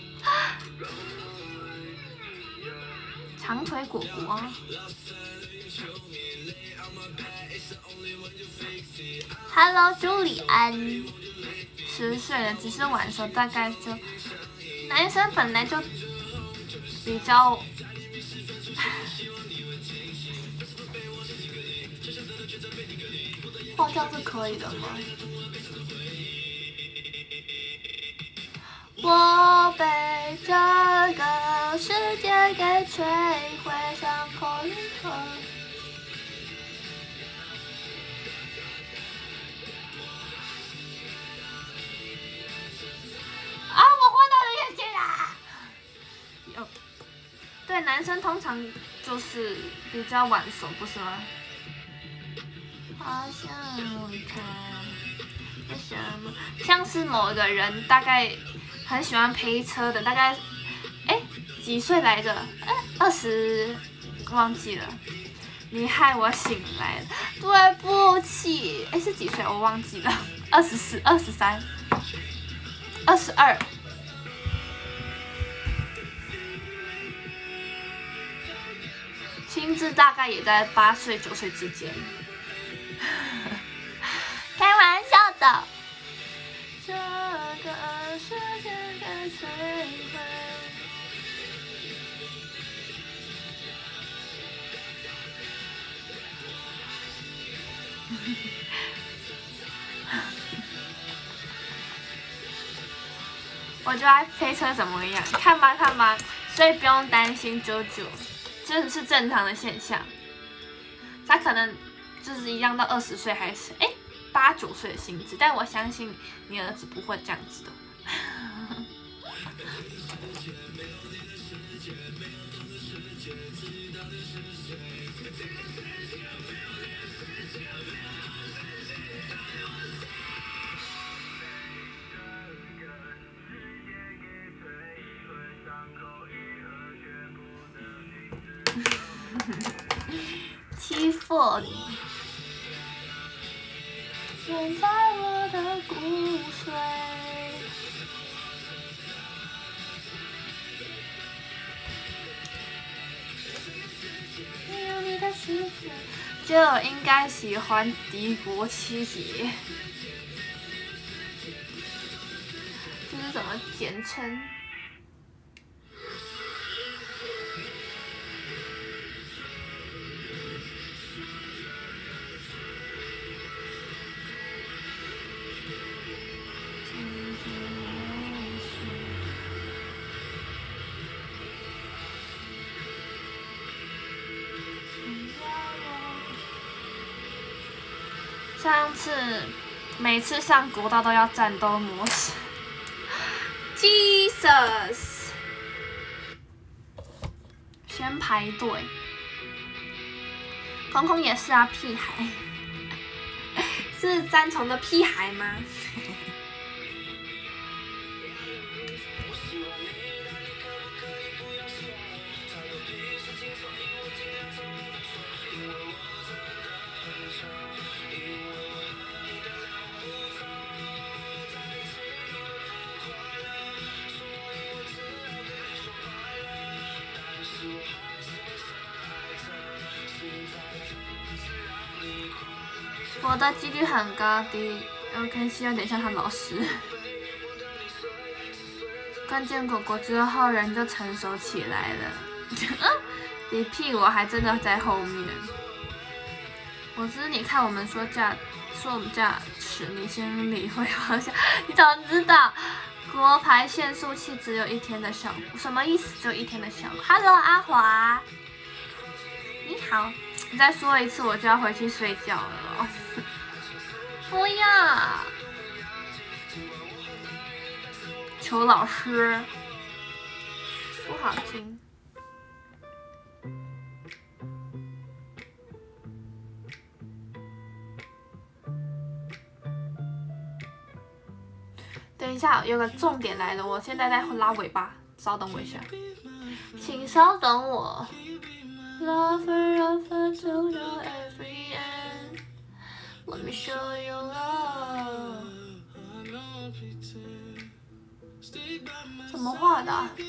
长腿果果。Hello， 朱里安。10岁了，只是晚熟，大概就。男生本来就比较。化妆是可以的吗？我被这个世界给摧毁，伤口愈合。啊！我换到了眼镜啦！有。对，男生通常就是比较晚熟，不是吗？好像我看为什么像是某一个人大概很喜欢陪车的，大概几岁来着？20，忘记了。你害我醒来了，对不起。是几岁？我忘记了。24、23、22。心智大概也在8岁、9岁之间。开玩笑的。这个世界该摧毁。我觉得飞车怎么样？看吧看吧，所以不用担心啾啾，这是正常的现象。他可能就是一样到20岁还是8、9岁的心智，但我相信你儿子不会这样子的。欺负你，现在我的骨髓。没有你的世界，就应该喜欢敌国七姐。这是怎么简称？上次每次上国道都要战斗模式 ，Jesus， 先排队。空空也是啊，屁孩，是三重的屁孩吗？我的几率很高的，我看戏有点像他老师。关键果果之后人就成熟起来了，你屁我还真的在后面。我只是你看我们说我们驾驶，你心里会好像，你怎么知道？国牌限速器只有1天的效果，什么意思？只有1天的效果 ？Hello， 阿华，你好。你再说一次，我就要回去睡觉了。不要，求老师，不好听。 等一下，有个重点来了，我现在在拉尾巴，稍等我一下，请稍等我。Lover of a to your every end, let me show you love。怎么画的、啊？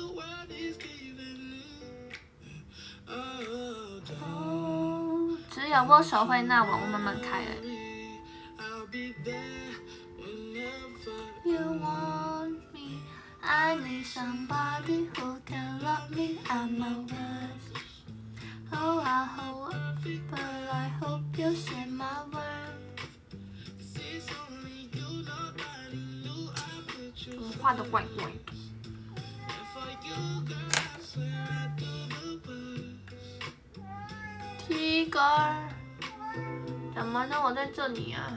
哦，只有握手会那晚，我慢慢开了。You want me, I need somebody who can love me at my worst. Oh, I hope, but I hope you see my worth. 我画的怪怪的。Tiger， 怎么了？我在这里啊。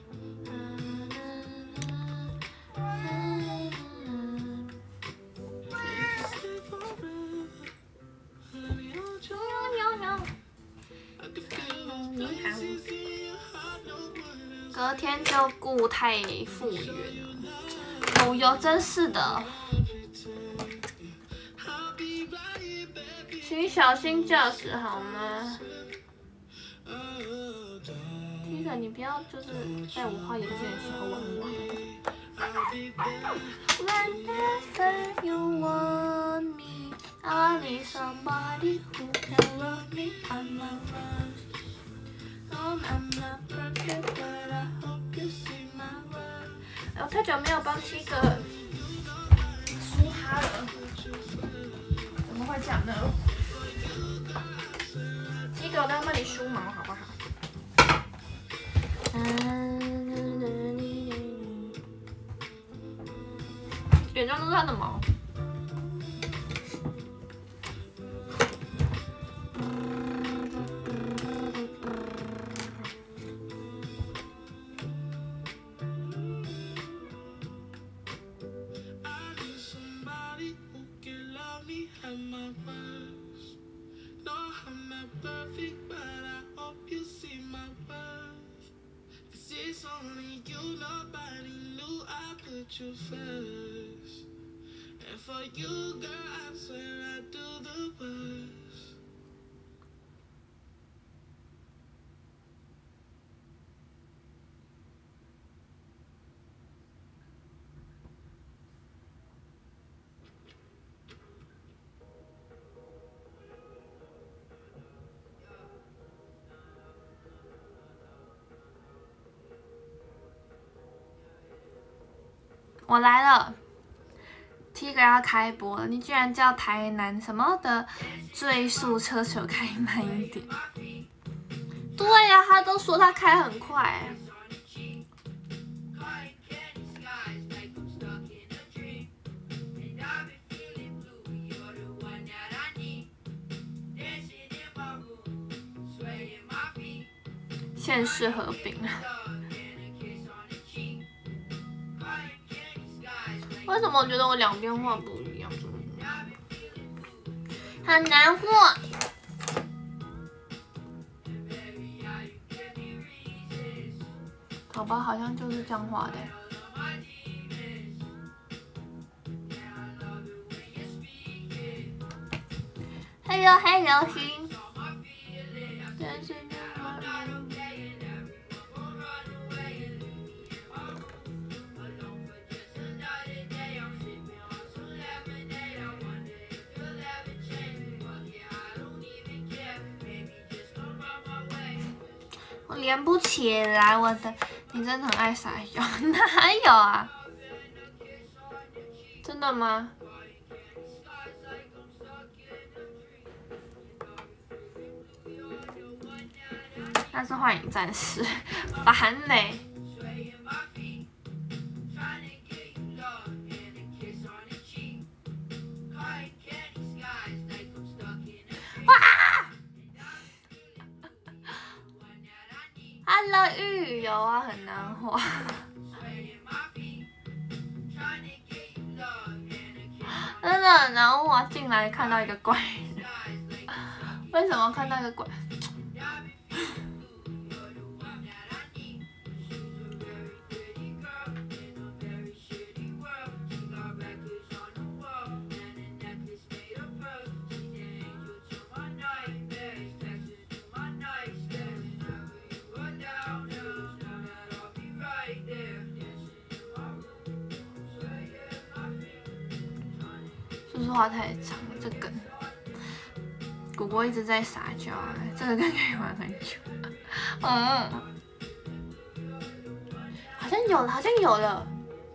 隔天就固态复原了，哦哟，真是的。请小心驾驶好吗？第一个，你不要就是在我画眼线的时候玩我。Whenever you want me, I need somebody who can love me at my worst. I'm not perfect, but I hope you see my worth. 我太久没有帮七哥梳哈了，怎么会这样呢？七哥，我在帮你梳毛好不好？脸上都是他的毛。You first, and for you, girl, I swear I do the worst. 我来了 ，Tiger 要开播了，你居然叫台南什么的最速车球开慢一点？对呀、啊，他都说他开很快、欸。县市合并。为什么我觉得我两边画不一样？很难画。好吧，好像就是这样画的。Hello， 星。我连不起来，我的，你真的很爱撒娇，哪有啊？真的吗？那是幻影战士，烦嘞！哇！ Hello， 玉有啊，很难画。真的很难画，进来看到一个怪人。为什么看到一个怪？ 是不是话太长了？这梗，果果一直在撒娇啊，这个梗可以玩很久。好像有了，好像有了。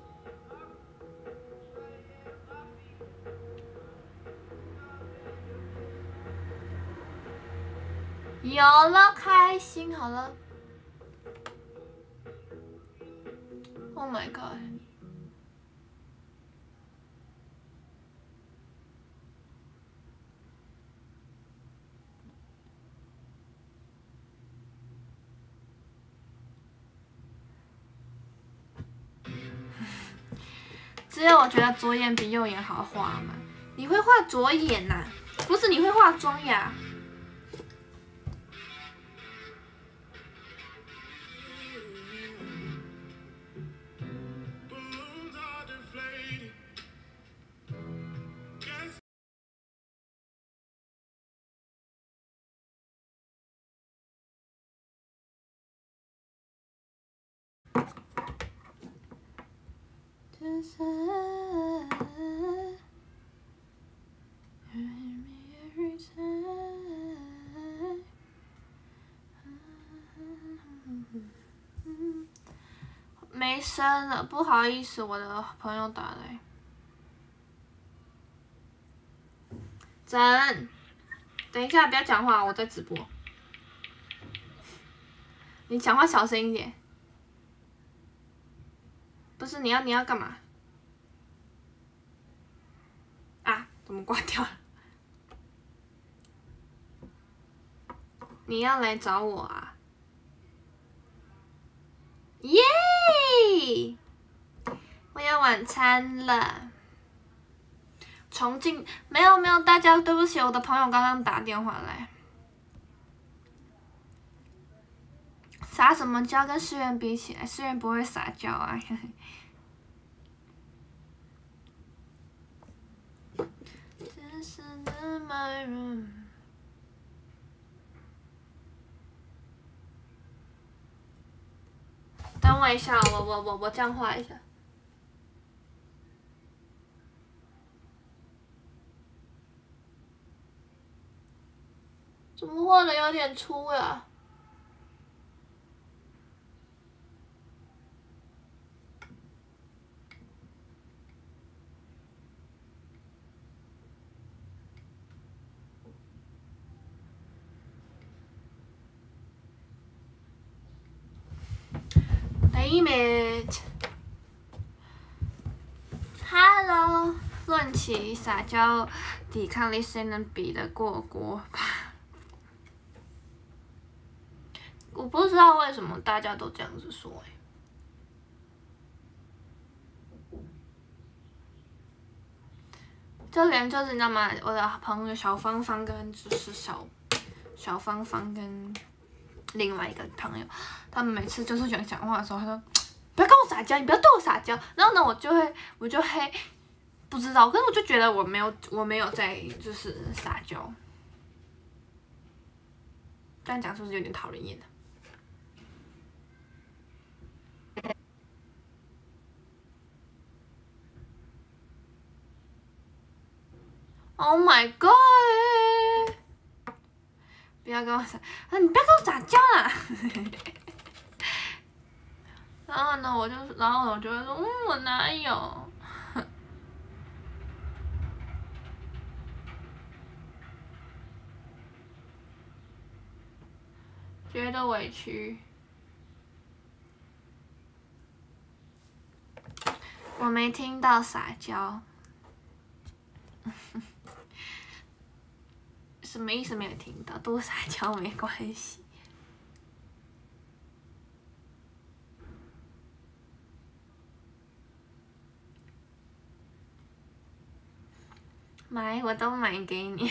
有了，开心好了。Oh my god！ 只有我觉得左眼比右眼好画嘛。你会画左眼呐？不是，你会化妆呀？没声了，不好意思，我的朋友打来。等一下，不要讲话，我在直播。你讲话小声一点。不是，你要干嘛？啊，怎么挂掉了？你要来找我啊？耶！我要晚餐了。重庆没有，大家对不起，我的朋友刚刚打电话来。撒什么娇跟诗媛比起来，诗媛不会撒娇啊。等我一下，我这样画一下。怎么画的有点粗呀？Name it。Hello， 论起撒娇抵抗力，谁能比得过锅巴？我不知道为什么大家都这样子说就连就是你知道吗？我的朋友小芳芳跟就是小芳芳跟另外一个朋友，他们每次就是讲话的时候，他说不要跟我撒娇，你不要对我撒娇。然后呢，我就会不知道，可是我就觉得我没有在就是撒娇，这样讲是不是有点讨人厌呢？Oh my god！ 不要跟我撒，你不要跟我撒娇啦！然后呢，我就会说，我哪有？觉得委屈。我没听到撒娇。什么意思？没有听到，多撒娇没关系。买，我都买给你。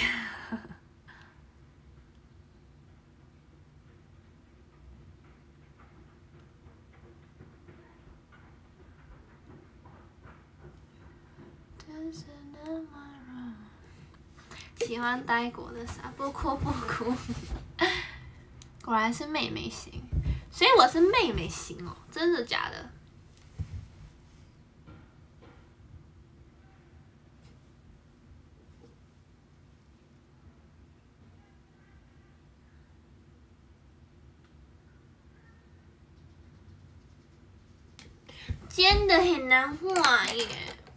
喜欢呆果的啥？不哭不哭。果然是妹妹型，所以我是妹妹型哦，真的假的？ 尖的很难画耶。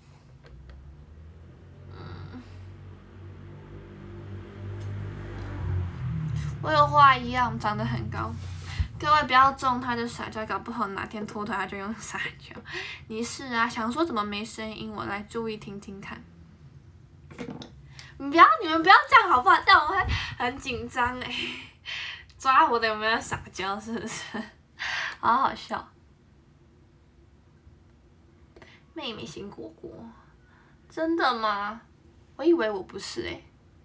我有画一样，长得很高。各位不要中他的撒娇，搞不好哪天脱腿他就用撒娇。你是啊？想说怎么没声音？我来注意听听看。你们不要这样好不好？这样我会很紧张哎。抓我的有没有撒娇？是不是？好好笑。妹妹型果果，真的吗？我以为我不是哎。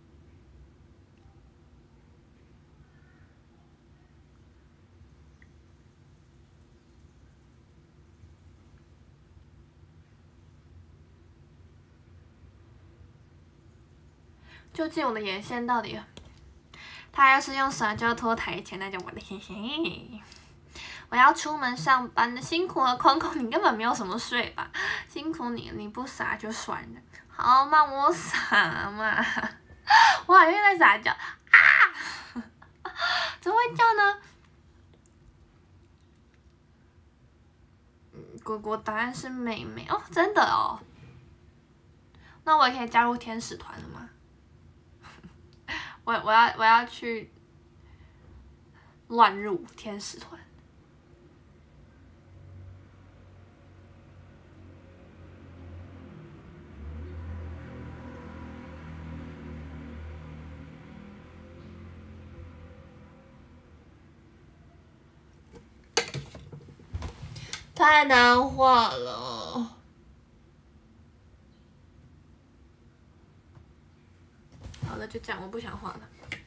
究竟我的眼线到底？他要是用撒娇拖台前，那就我的嘿嘿。我要出门上班了，辛苦了，空空，你根本没有什么睡吧？辛苦你了，你不撒就算了。好嘛，我撒嘛，我好像在撒娇啊！怎么会叫呢？果果答案是妹妹哦，真的哦。那我也可以加入天使团了吗？我要去乱入天使团。太难画了。好了，就这样，我不想画了。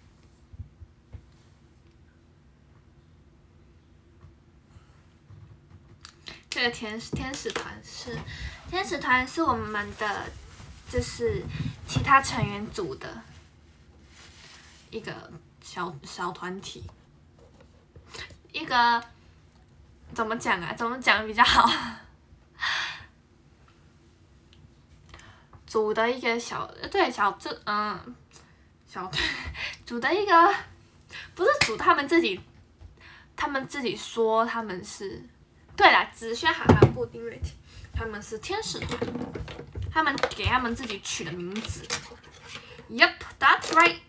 这个天使团是我们的，就是其他成员组的一个小团体，一个怎么讲啊？怎么讲比较好？组的一个小组的一个不是组，他们自己说他们是。对啦，子轩、涵涵、布丁、瑞婷，他们是天使团，他们给他们自己取的名字。Yep, that's right。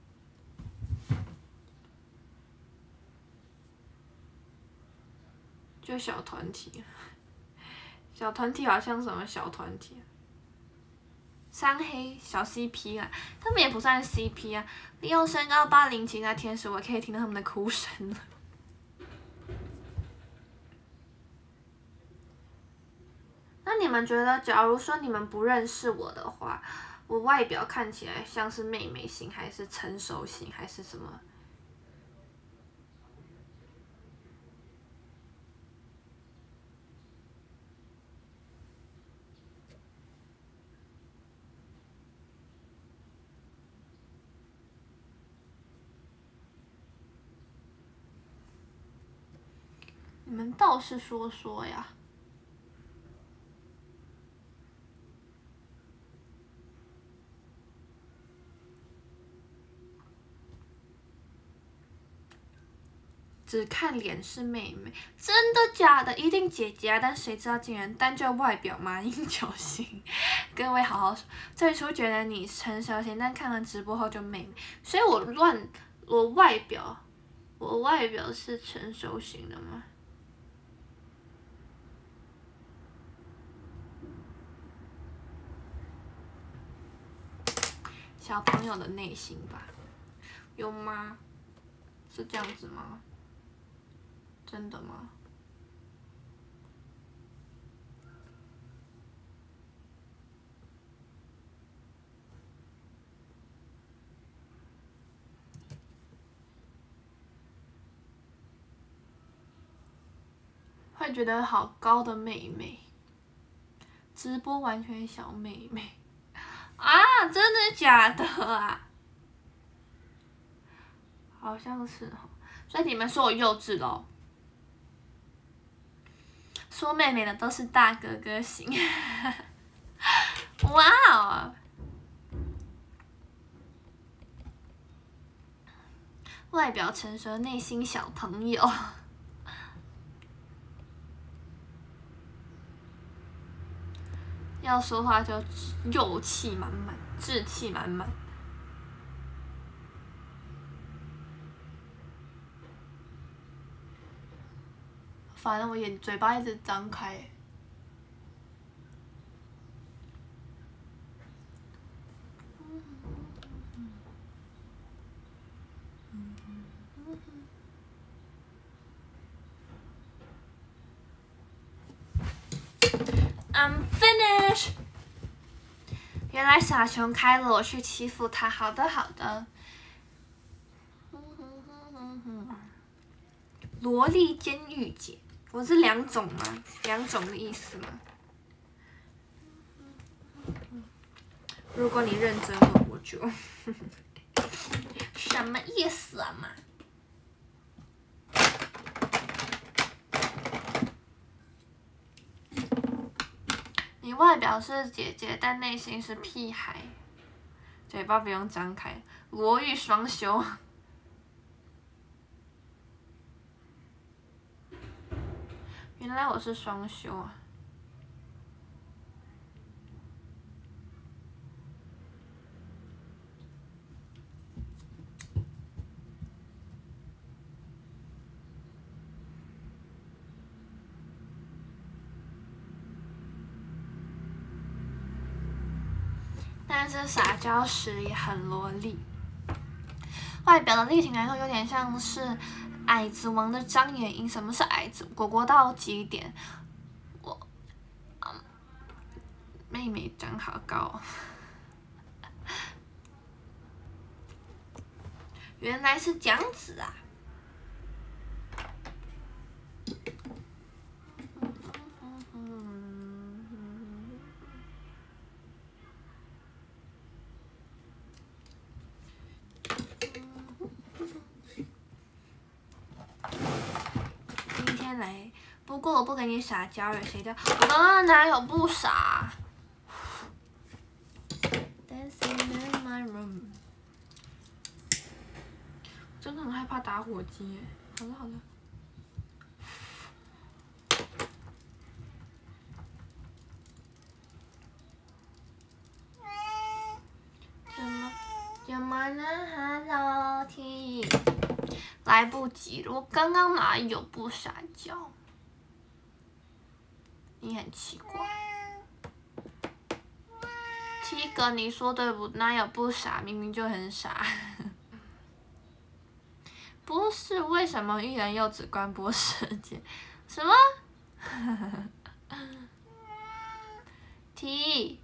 就小团体，小团体好像什么小团体？三黑小 CP 啊，他们也不算 CP 啊。利用身高80其他天使，我可以听到他们的哭声了。那你们觉得，假如说你们不认识我的话，我外表看起来像是妹妹型，还是成熟型，还是什么？你们倒是说说呀。只看脸是妹妹，真的假的？一定姐姐啊！但谁知道竟然单就外表马英九型。各位好好说，最初觉得你成熟型，但看了直播后就妹妹，所以我外表是成熟型的吗？小朋友的内心吧，有吗？是这样子吗？真的吗？会觉得好高的妹妹，直播完全小妹妹啊！真的假的啊？好像是哦，所以你们说我幼稚咯。说妹妹的都是大哥哥型，哇哦！外表成熟，内心小朋友。 要说话就幼气满满，稚气满满。反正我嘴巴一直张开。I'm finished。原来小熊开了，我去欺负他。好的，好的。萝莉监狱姐，我是两种吗？两种的意思吗？如果你认真问，我就什么意思啊嘛？你外表是姐姐，但内心是屁孩。嘴巴不用张开，罗玉双修。原来我是双修啊！但是撒娇时也很萝莉。外表的立体来说，有点像是《矮子王》的张元英。什么是矮子？果果到极点。我，妹妹长好高。原来是这样子啊！今天来，不过我不跟你撒娇，有谁叫？我刚刚哪有不撒？ Dancing in my room。真的很害怕打火机耶。好了好了。怎么了 ？Hello T。来不及了，我刚刚哪有不撒娇？你很奇怪。T 哥，你说对不？哪有不傻？明明就很傻。不是，为什么欲言又止关播时间？什么？T。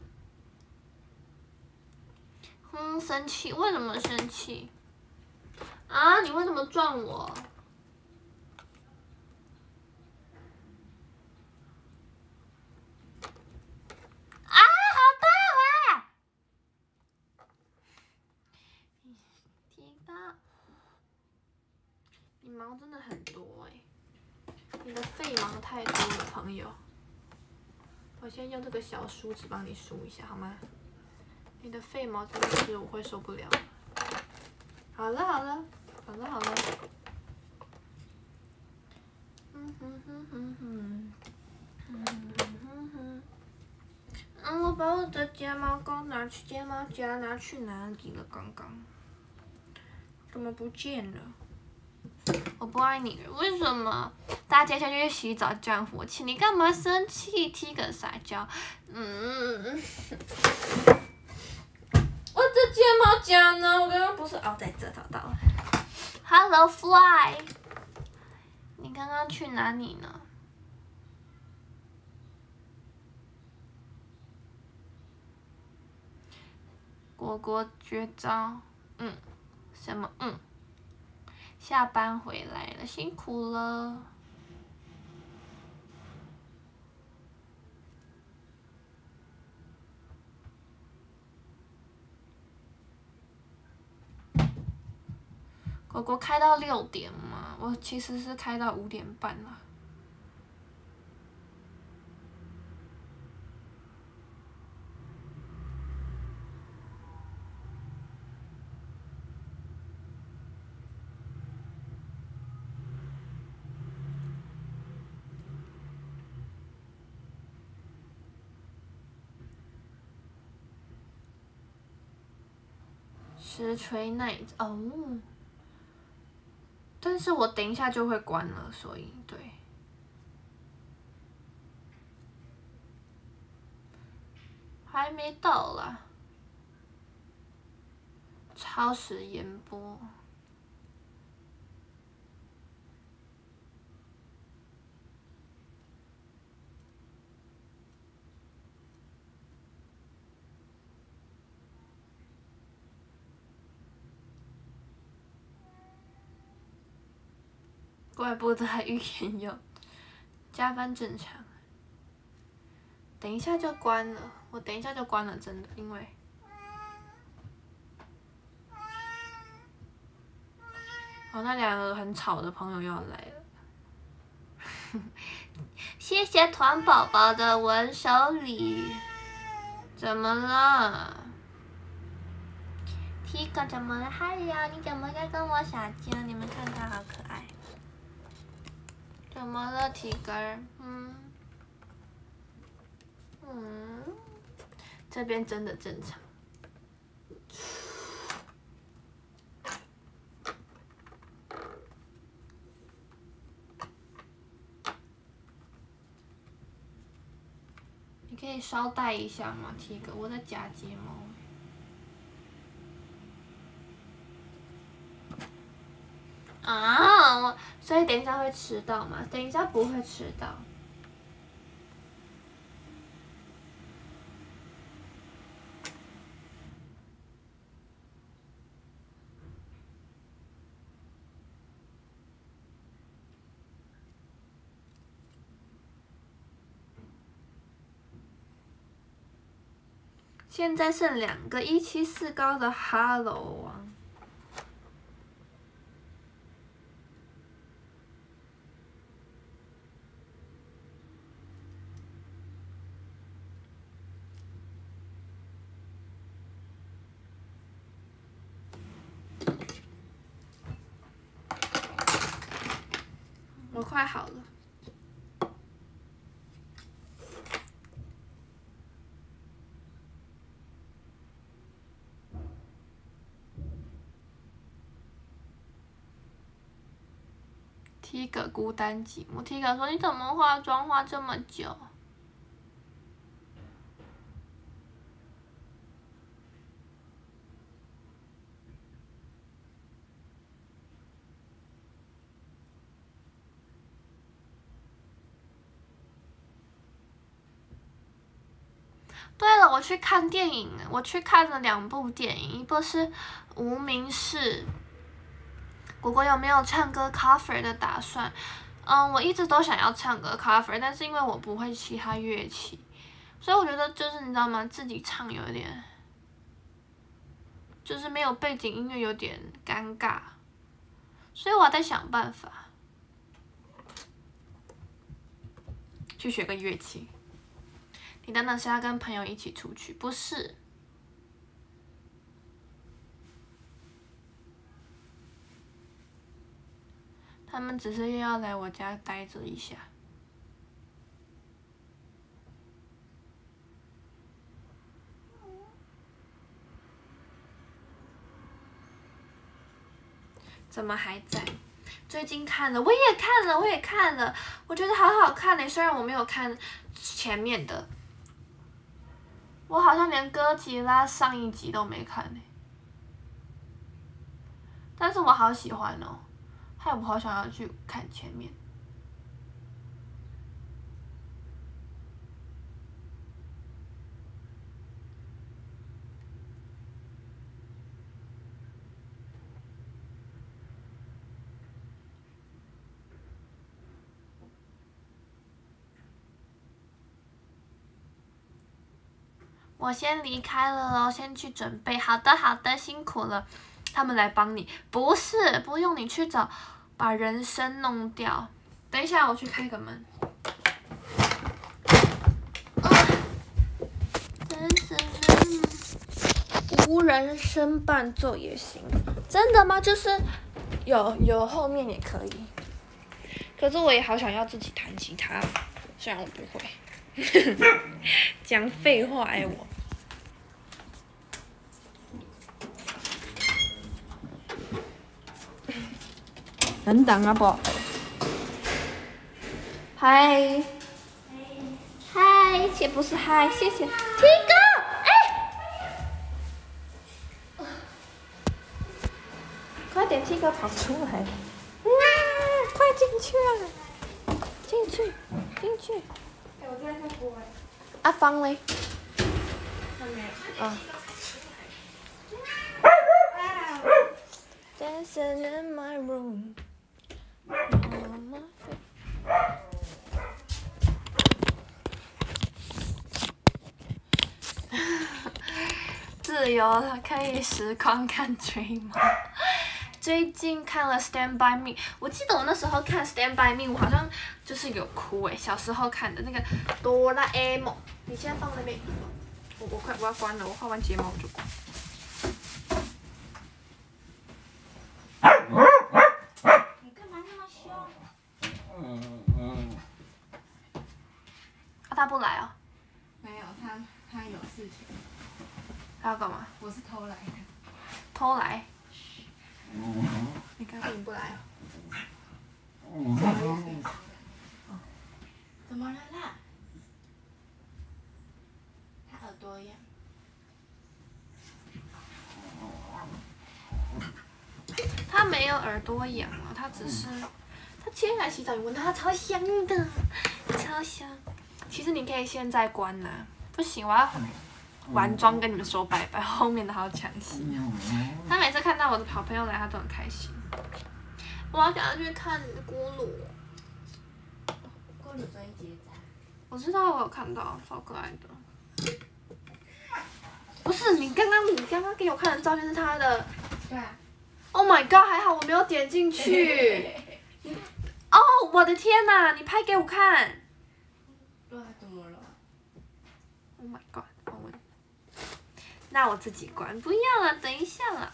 生气？为什么生气？啊！你为什么撞我？啊！好大啊！提高。你毛真的很多你的废毛太多了，朋友。我先用这个小梳子帮你梳一下，好吗？你的废毛真的是我会受不了。好了好了好了好了。我把我的睫毛膏拿去睫毛夹拿去哪里了？刚刚怎么不见了？我不爱你，为什么？大家接下去洗澡降火气，你干嘛生气？踢个撒娇，我的睫毛夹呢？我刚刚不是在这找到了。Hello Fly， 你刚刚去哪里呢？果果绝招，什么下班回来了，辛苦了。果果开到6点嘛，我其实是开到5点半啦。 实锤奶哦，但是我等一下就会关了，所以对。还没到啦，超时延播。怪不得还预言有加班正常。等一下就关了，我等一下就关了，真的，因为那两个很吵的朋友又要来了。谢谢团宝宝的文手礼。怎么了 ？T 哥怎么了？嗨呀，你怎么在跟我撒娇？你们看他好可爱。怎么了，T 哥？这边真的正常。你可以稍带一下吗，T 哥？我在假睫毛。所以等一下会迟到吗？等一下不会迟到。现在剩2个174高的 Hello 王。我快好了。T 哥孤单寂寞 ，T 哥说你怎么化妆化这么久？对了，我去看电影，我去看了2部电影，一部是《无名氏》。果果有没有唱歌 cover 的打算？我一直都想要唱歌 cover， 但是因为我不会其他乐器，所以我觉得就是你知道吗？自己唱有点，就是没有背景音乐有点尴尬，所以我要再想办法去学个乐器。你等等是要跟朋友一起出去？不是，他们只是又要来我家待着一下。怎么还在？最近看了，我也看了，我觉得好好看嘞。虽然我没有看前面的。我好像连哥吉拉上一集都没看呢，但是我好喜欢哦，害我好想要去看前面。我先离开了哦，先去准备。好的，好的，辛苦了。他们来帮你，不是，不用你去找，把人参弄掉。等一下，我去开个门。无人声伴奏也行，真的吗？就是有后面也可以。可是我也好想要自己弹吉他，虽然我不会。讲废话我。 等等啊不？ 嗨，嗨，这不是嗨，谢谢。T 哥，哎，快点，T 哥跑出来！快进去啊！进去，进去。 哎，我在看播哎。 阿芳嘞？ 还没有。 啊。Dancing in my room. 自由可以时光看追吗？最近看了《Stand by Me》，我记得我那时候看《Stand by Me》，我好像就是有哭诶，小时候看的那个哆啦 A 梦。你先放那边，我要关了，我画完睫毛我就关。 你干嘛那么凶？ 啊，他不来哦。 没有，他有事情。 他要干嘛？ 我是偷来的。 偷来？你刚刚不来哦？ 怎么了啦？他耳朵痒。 他没有耳朵痒啊，他只是他今天来洗澡，你闻到它超香的，超香。其实你可以现在关呐、不行，我要完妆跟你们说拜拜，后面的还要抢戏。他每次看到我的好朋友来，他都很开心。我要赶他去看咕噜。 郭鲁昨天结扎。 我知道，我有看到，超可爱的。不是你刚刚给我看的照片是他的。 对啊。 Oh my god！ 还好我没有点进去。哦，我的天哪！你拍给我看。 对啊，怎么了 ？Oh my god！ 那我自己关，不要了，等一下了。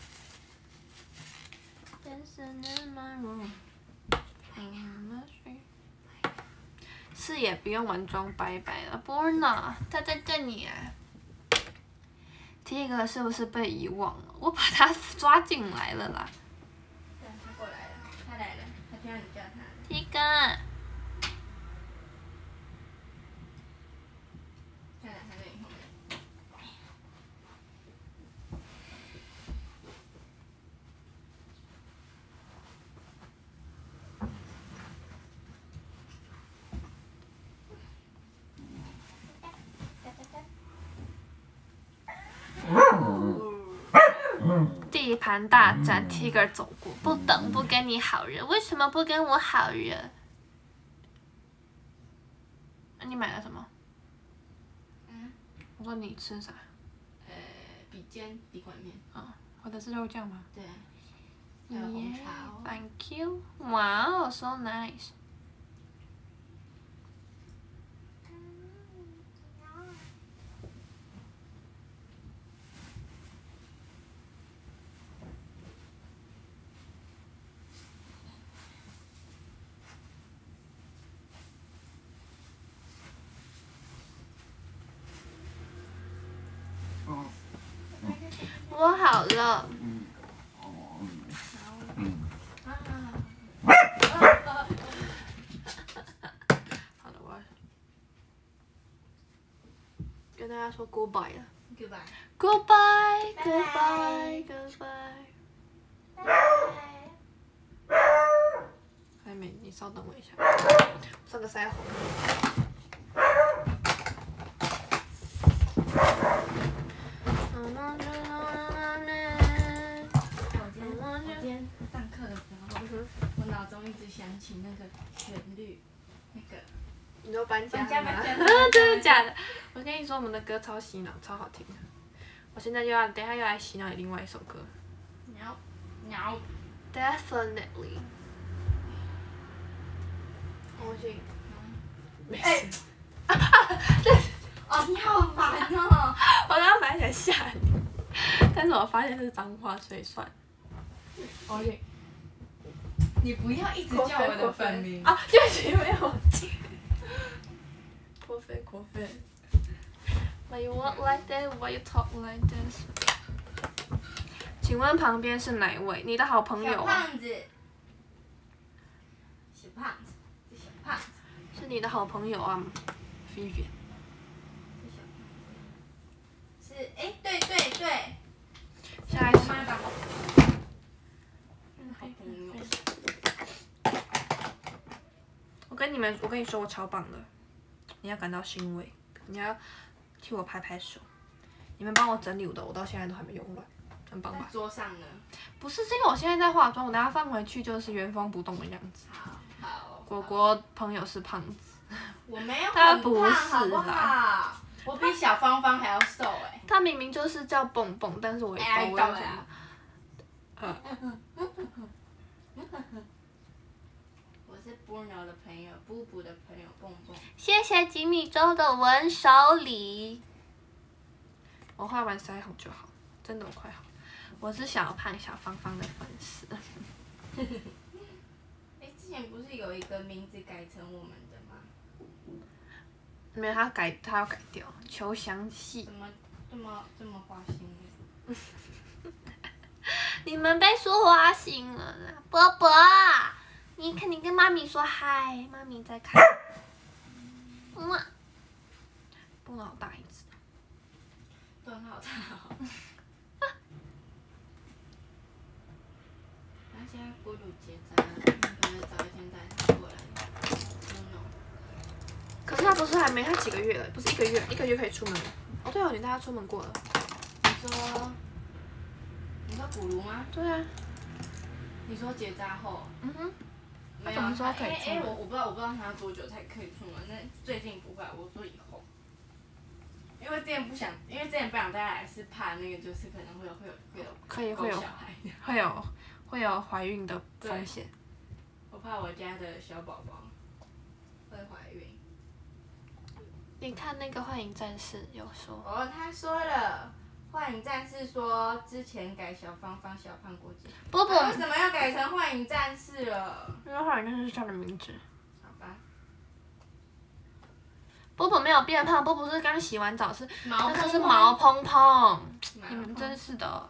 是也不用完妆拜拜了 ，Borna， 他在这里啊。第一个是不是被遗忘了？我把他抓进来了啦。 对，他过来了，他来了，他听到你叫他。 第个。 在哪？他在你后面。 地盘大战 ，Tiger 走过，不等，不跟你好人，为什么不跟我好人？那你买了什么？我说你吃啥？ 笔尖笔管面。 啊，或者是肉酱吗？ 对。还有红茶哦。 Thank you. Wow, so nice. 我好了。好了，我要跟大家说 goodbye 了。 Goodbye. Goodbye. Goodbye. Goodbye. 还没，你稍等我一下，上个腮红。 我今天上课的时候，我脑中一直想起那个旋律，那个。 你说搬家吗？ 搬家真的假的？我跟你说，我们的歌超洗脑，超好听的。我现在等一下又来洗脑你另外一首歌。 No. Definitely. 我去。没事。 哦，你好烦哦！ 我刚刚本来想吓你，但是我发现是脏话，所以算了。 OK。你不要一直叫我的本名。 啊，对不起，没有记。过分。Why you walk like that? Why you talk like this? 请问旁边是哪一位？你的好朋友啊？ 小胖子。 你的好朋友啊，Vivian。 是对。 下一首。 好朋友。 我跟你说，我超棒的，你要感到欣慰，你要替我拍拍手。你们帮我整理我的，我到现在都还没用完，很棒吧？ 桌上呢？ 不是，是因为我现在在化妆，我等下放回去就是原封不动的样子。 好。 果果朋友是胖子。 我没有他很胖， 不是好不好？我比小芳芳还要瘦哎。 他明明就是叫蹦蹦，但是我也不知道为什么。 我是 Bruno 的朋友，布布的朋友，蹦蹦。 谢谢吉米周的文手礼。我画完腮红就好，真的我快好。我是小胖小芳芳的粉丝。 之前不是有一个名字改成我们的吗？ 没有，他要改掉，求详细。 怎么这么花心呢？ 你们被说花心了啦，波波，你跟妈咪说嗨，妈咪在看。不能好大一只。 都很好看哦。那现在咕噜结扎了，应该早一天带他过来。 可是他不是还没，他几个月了？不是一个月可以出门。哦对哦，你带他出门过了。 你说咕噜吗？ 对啊。 你说结扎后？ 嗯哼。 没有， 什么时候可以出门？ 我不知道他多久才可以出门。那最近不会，我说以后。因为之前不想带来是怕那个就是可能会有小孩， 会有怀孕的风险。 我怕我家的小宝宝会怀孕。 你看那个《幻影战士》有说。 哦，他说了，《幻影战士》说之前改小芳芳、小胖国姐。 波波。 为什么要改成《幻影战士》了？ 因为《幻影战士》是他的名字。 好吧。 波波没有变胖，波波是刚洗完澡，那个是毛蓬蓬。你们真是的。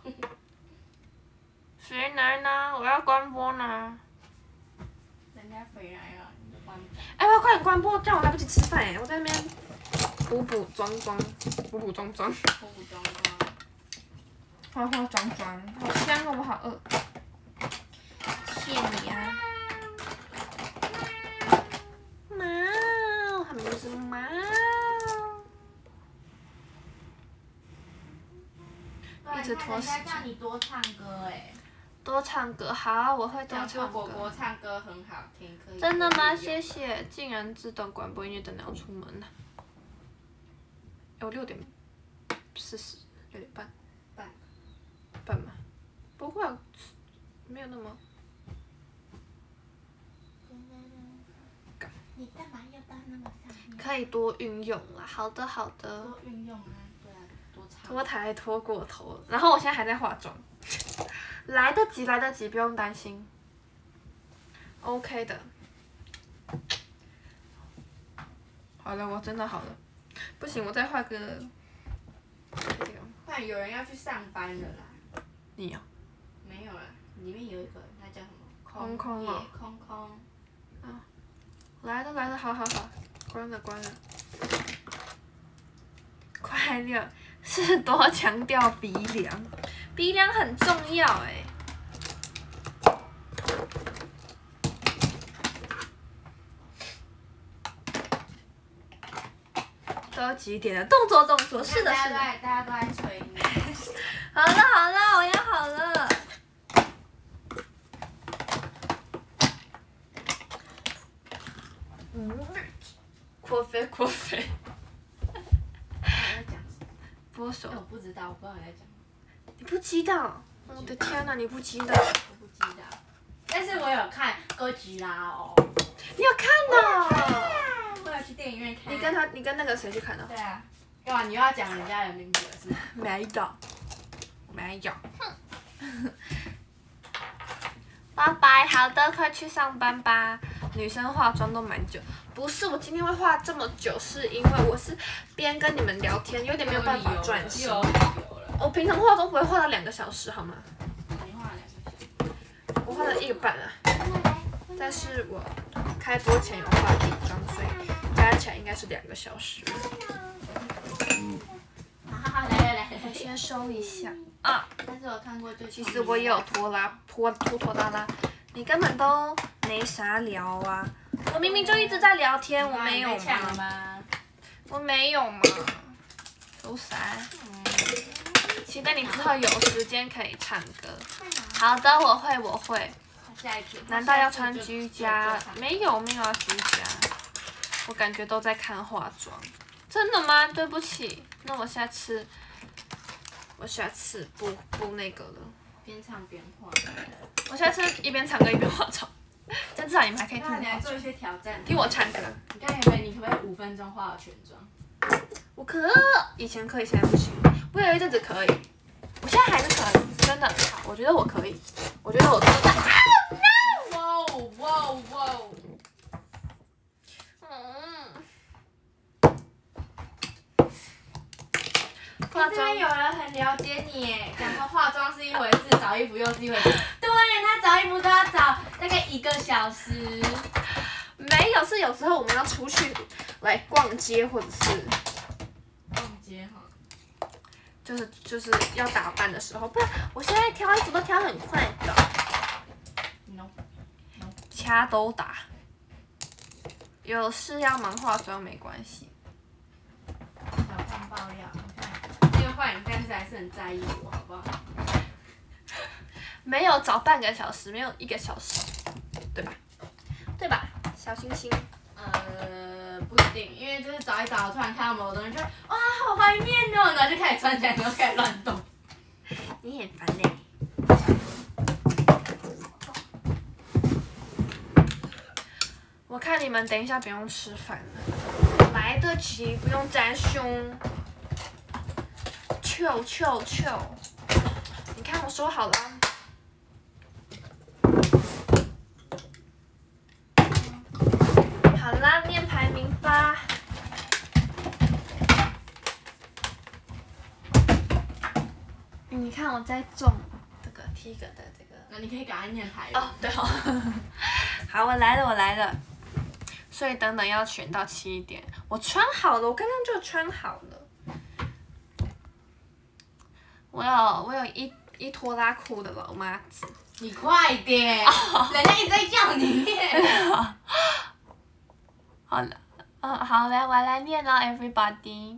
谁来呢？我要关播呢。 人家回来了，你就关播。 哎，我要快点关播，这样我来不及吃饭哎！我在那边补妆，化妆，好香哦，我好饿。谢你啊。猫，它名字是猫。一直拖时间。 人家叫你多唱歌哎。 多唱歌，好，我会多唱歌。 果果唱歌很好听，可以。 真的吗？谢谢，竟然自动关播音乐，等着要出门了。我6:40，6点半。半吗？不会，没有那么。 你干嘛要到那么上面？ 可以多运用啦，好的。 多运用啊，对啊，多唱。 拖台拖过头了，然后我现在还在化妆。来得及，不用担心。OK 的。好了，我真的好了。不行，我再画个。 不然有人要去上班了啦。 你有？ 没有啦，里面有一个，他叫什么？ 空空哦。 空。 啊。来了，好。关了。快乐是多强调鼻梁。鼻梁很重要哎。都几点了？动作，是的。 大家都在催你。 好了，我要好了。扩肥。播手。 我不知道，我不知道你在讲什么。 你不知道？我的天哪，你不知道？ 我不知道，但是我有看哥吉拉哦。 你有看的？ 我有去电影院看。 你跟那个谁去看的？ 对啊。干嘛？你又要讲人家的名字了是吗？ 没有。拜拜，好的，快去上班吧。女生化妆都蛮久，不是我今天会化这么久，是因为我是边跟你们聊天，有点没有办法专心。我平常化妆不会化到2个小时，好吗？ 你化了2个小时。 我化了1个半了，但是我开播前有化底妆，所以加起来应该是2个小时。 来， 我先收一下啊。 但是我看过最。 其实我也有拖拉拉，你根本都没啥聊啊。我明明就一直在聊天，我没有吗？我没有嘛。都啥？期待你之后有时间可以唱歌。好的，我会。 下一次。 难道要穿居家？没有要居家。我感觉都在看化妆。真的吗？对不起，那我下次不那个了。 边唱边化。 我下次一边唱歌一边化妆，这样至少你们还可以听我。 你来做一些挑战。 听我唱歌。 你看可不可以5分钟化好全妆？ 我以前可以，现在不行。我有一阵子可以，我现在还是可以，真的。我觉得我可以，我觉得我做得到。 哇！化妆有人很了解你耶，讲说化妆是一回事，找衣服又是一回事。对，他找衣服都要找大概1个小时。 没有，是有时候我们要出去来逛街，或者是逛街哈， 就是要打扮的时候，不然我现在挑衣服都挑很快的。 No。 掐都打。有事要忙化妆没关系。 小胖爆料，你看这个坏人，但是还是很在意我，好不好？ 没有早半个小时，没有1个小时，对吧？对吧？小星星。 不一定，因为就是找一找，突然看到某个东西，就哇，好怀念哦，然后就开始穿起来，然后开始乱动。 你很烦嘞。我看你们等一下不用吃饭了，来得及，不用沾胸。chill。你看我收好了。好啦，念排名吧。你看我在种这个 Tiger 的这个。 那你可以赶快念排名。 哦，对哦。好，我来了。所以等等要选到7点。我穿好了，我刚刚就穿好了。我有一拖拉裤的老妈子。 你快点，人家一直在叫你念。 好了，好来，我来念了 ，everybody。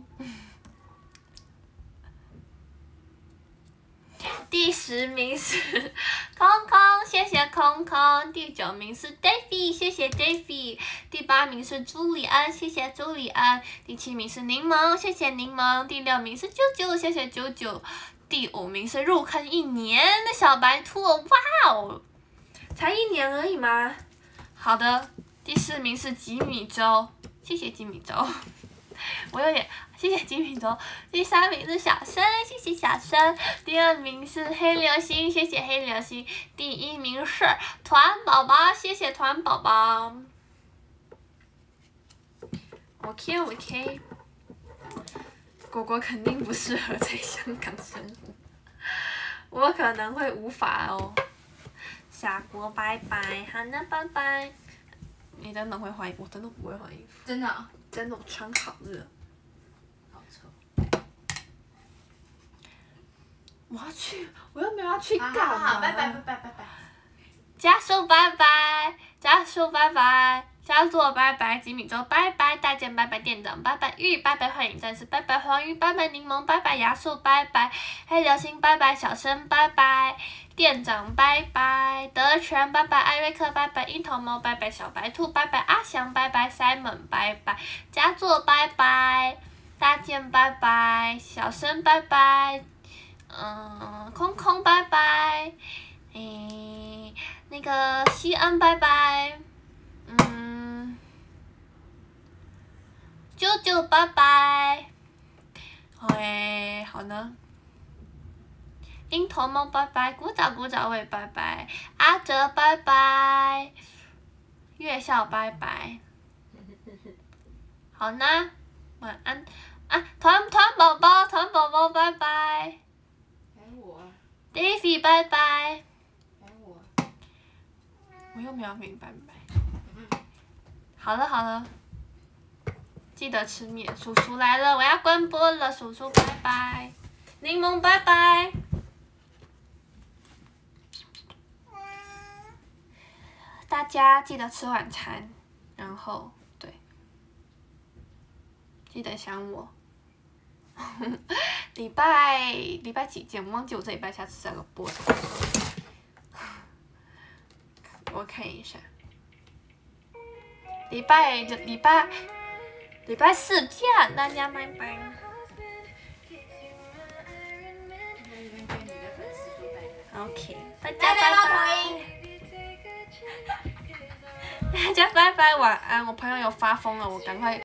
第10名是空空，谢谢空空。第9名是 Davy， 谢谢 Davy。第8名是朱里安，谢谢朱里安。第7名是柠檬，谢谢柠檬。第6名是啾啾，谢谢啾啾。第5名是入坑1年的小白兔，哇哦，才1年而已吗？好的。第4名是吉米周，谢谢吉米周。我有点谢谢吉米周。第3名是小生，谢谢小生。第2名是黑流星，谢谢黑流星。第1名是团宝宝，谢谢团宝宝。OK，果果肯定不适合在香港生活，我可能会无法哦。傻果拜拜，好那拜拜。你真的会换衣服？我真的不会换衣服。 真的、哦？ 真的，我穿好了。 好臭。 我又没有要去干嘛？ 好，拜拜。 家树拜拜，家树拜拜，家座拜拜，吉米周拜拜，大健拜拜，店长拜拜，玉拜拜，幻影战士拜拜，黄鱼拜拜，柠檬拜拜，牙树拜拜，黑流星拜拜，小生拜拜。店长拜拜，德全拜拜，艾瑞克拜拜，樱桃猫拜拜，小白兔拜拜，阿翔拜拜 ，Simon 拜拜，佳作拜拜，大健拜拜，小生拜拜，空空拜拜，那个西安拜拜，啾啾拜拜，好呢。樱桃猫拜拜，鼓掌我也拜拜，阿哲拜拜，月笑拜拜，好呢，晚安啊！团宝宝拜拜， 还有我 ，Davy 拜拜， 还有我， 我又没有给你拜拜， 好了好了，记得吃面。叔叔来了，我要关播了，叔叔拜拜，柠檬拜拜。大家记得吃晚餐，然后对，记得想我。礼拜几见？我忘记我这礼拜下次再播了。我看一下。礼拜四见，大家拜拜。OK， 大家拜拜。大家拜拜，晚安。我朋友有发疯了，我赶快。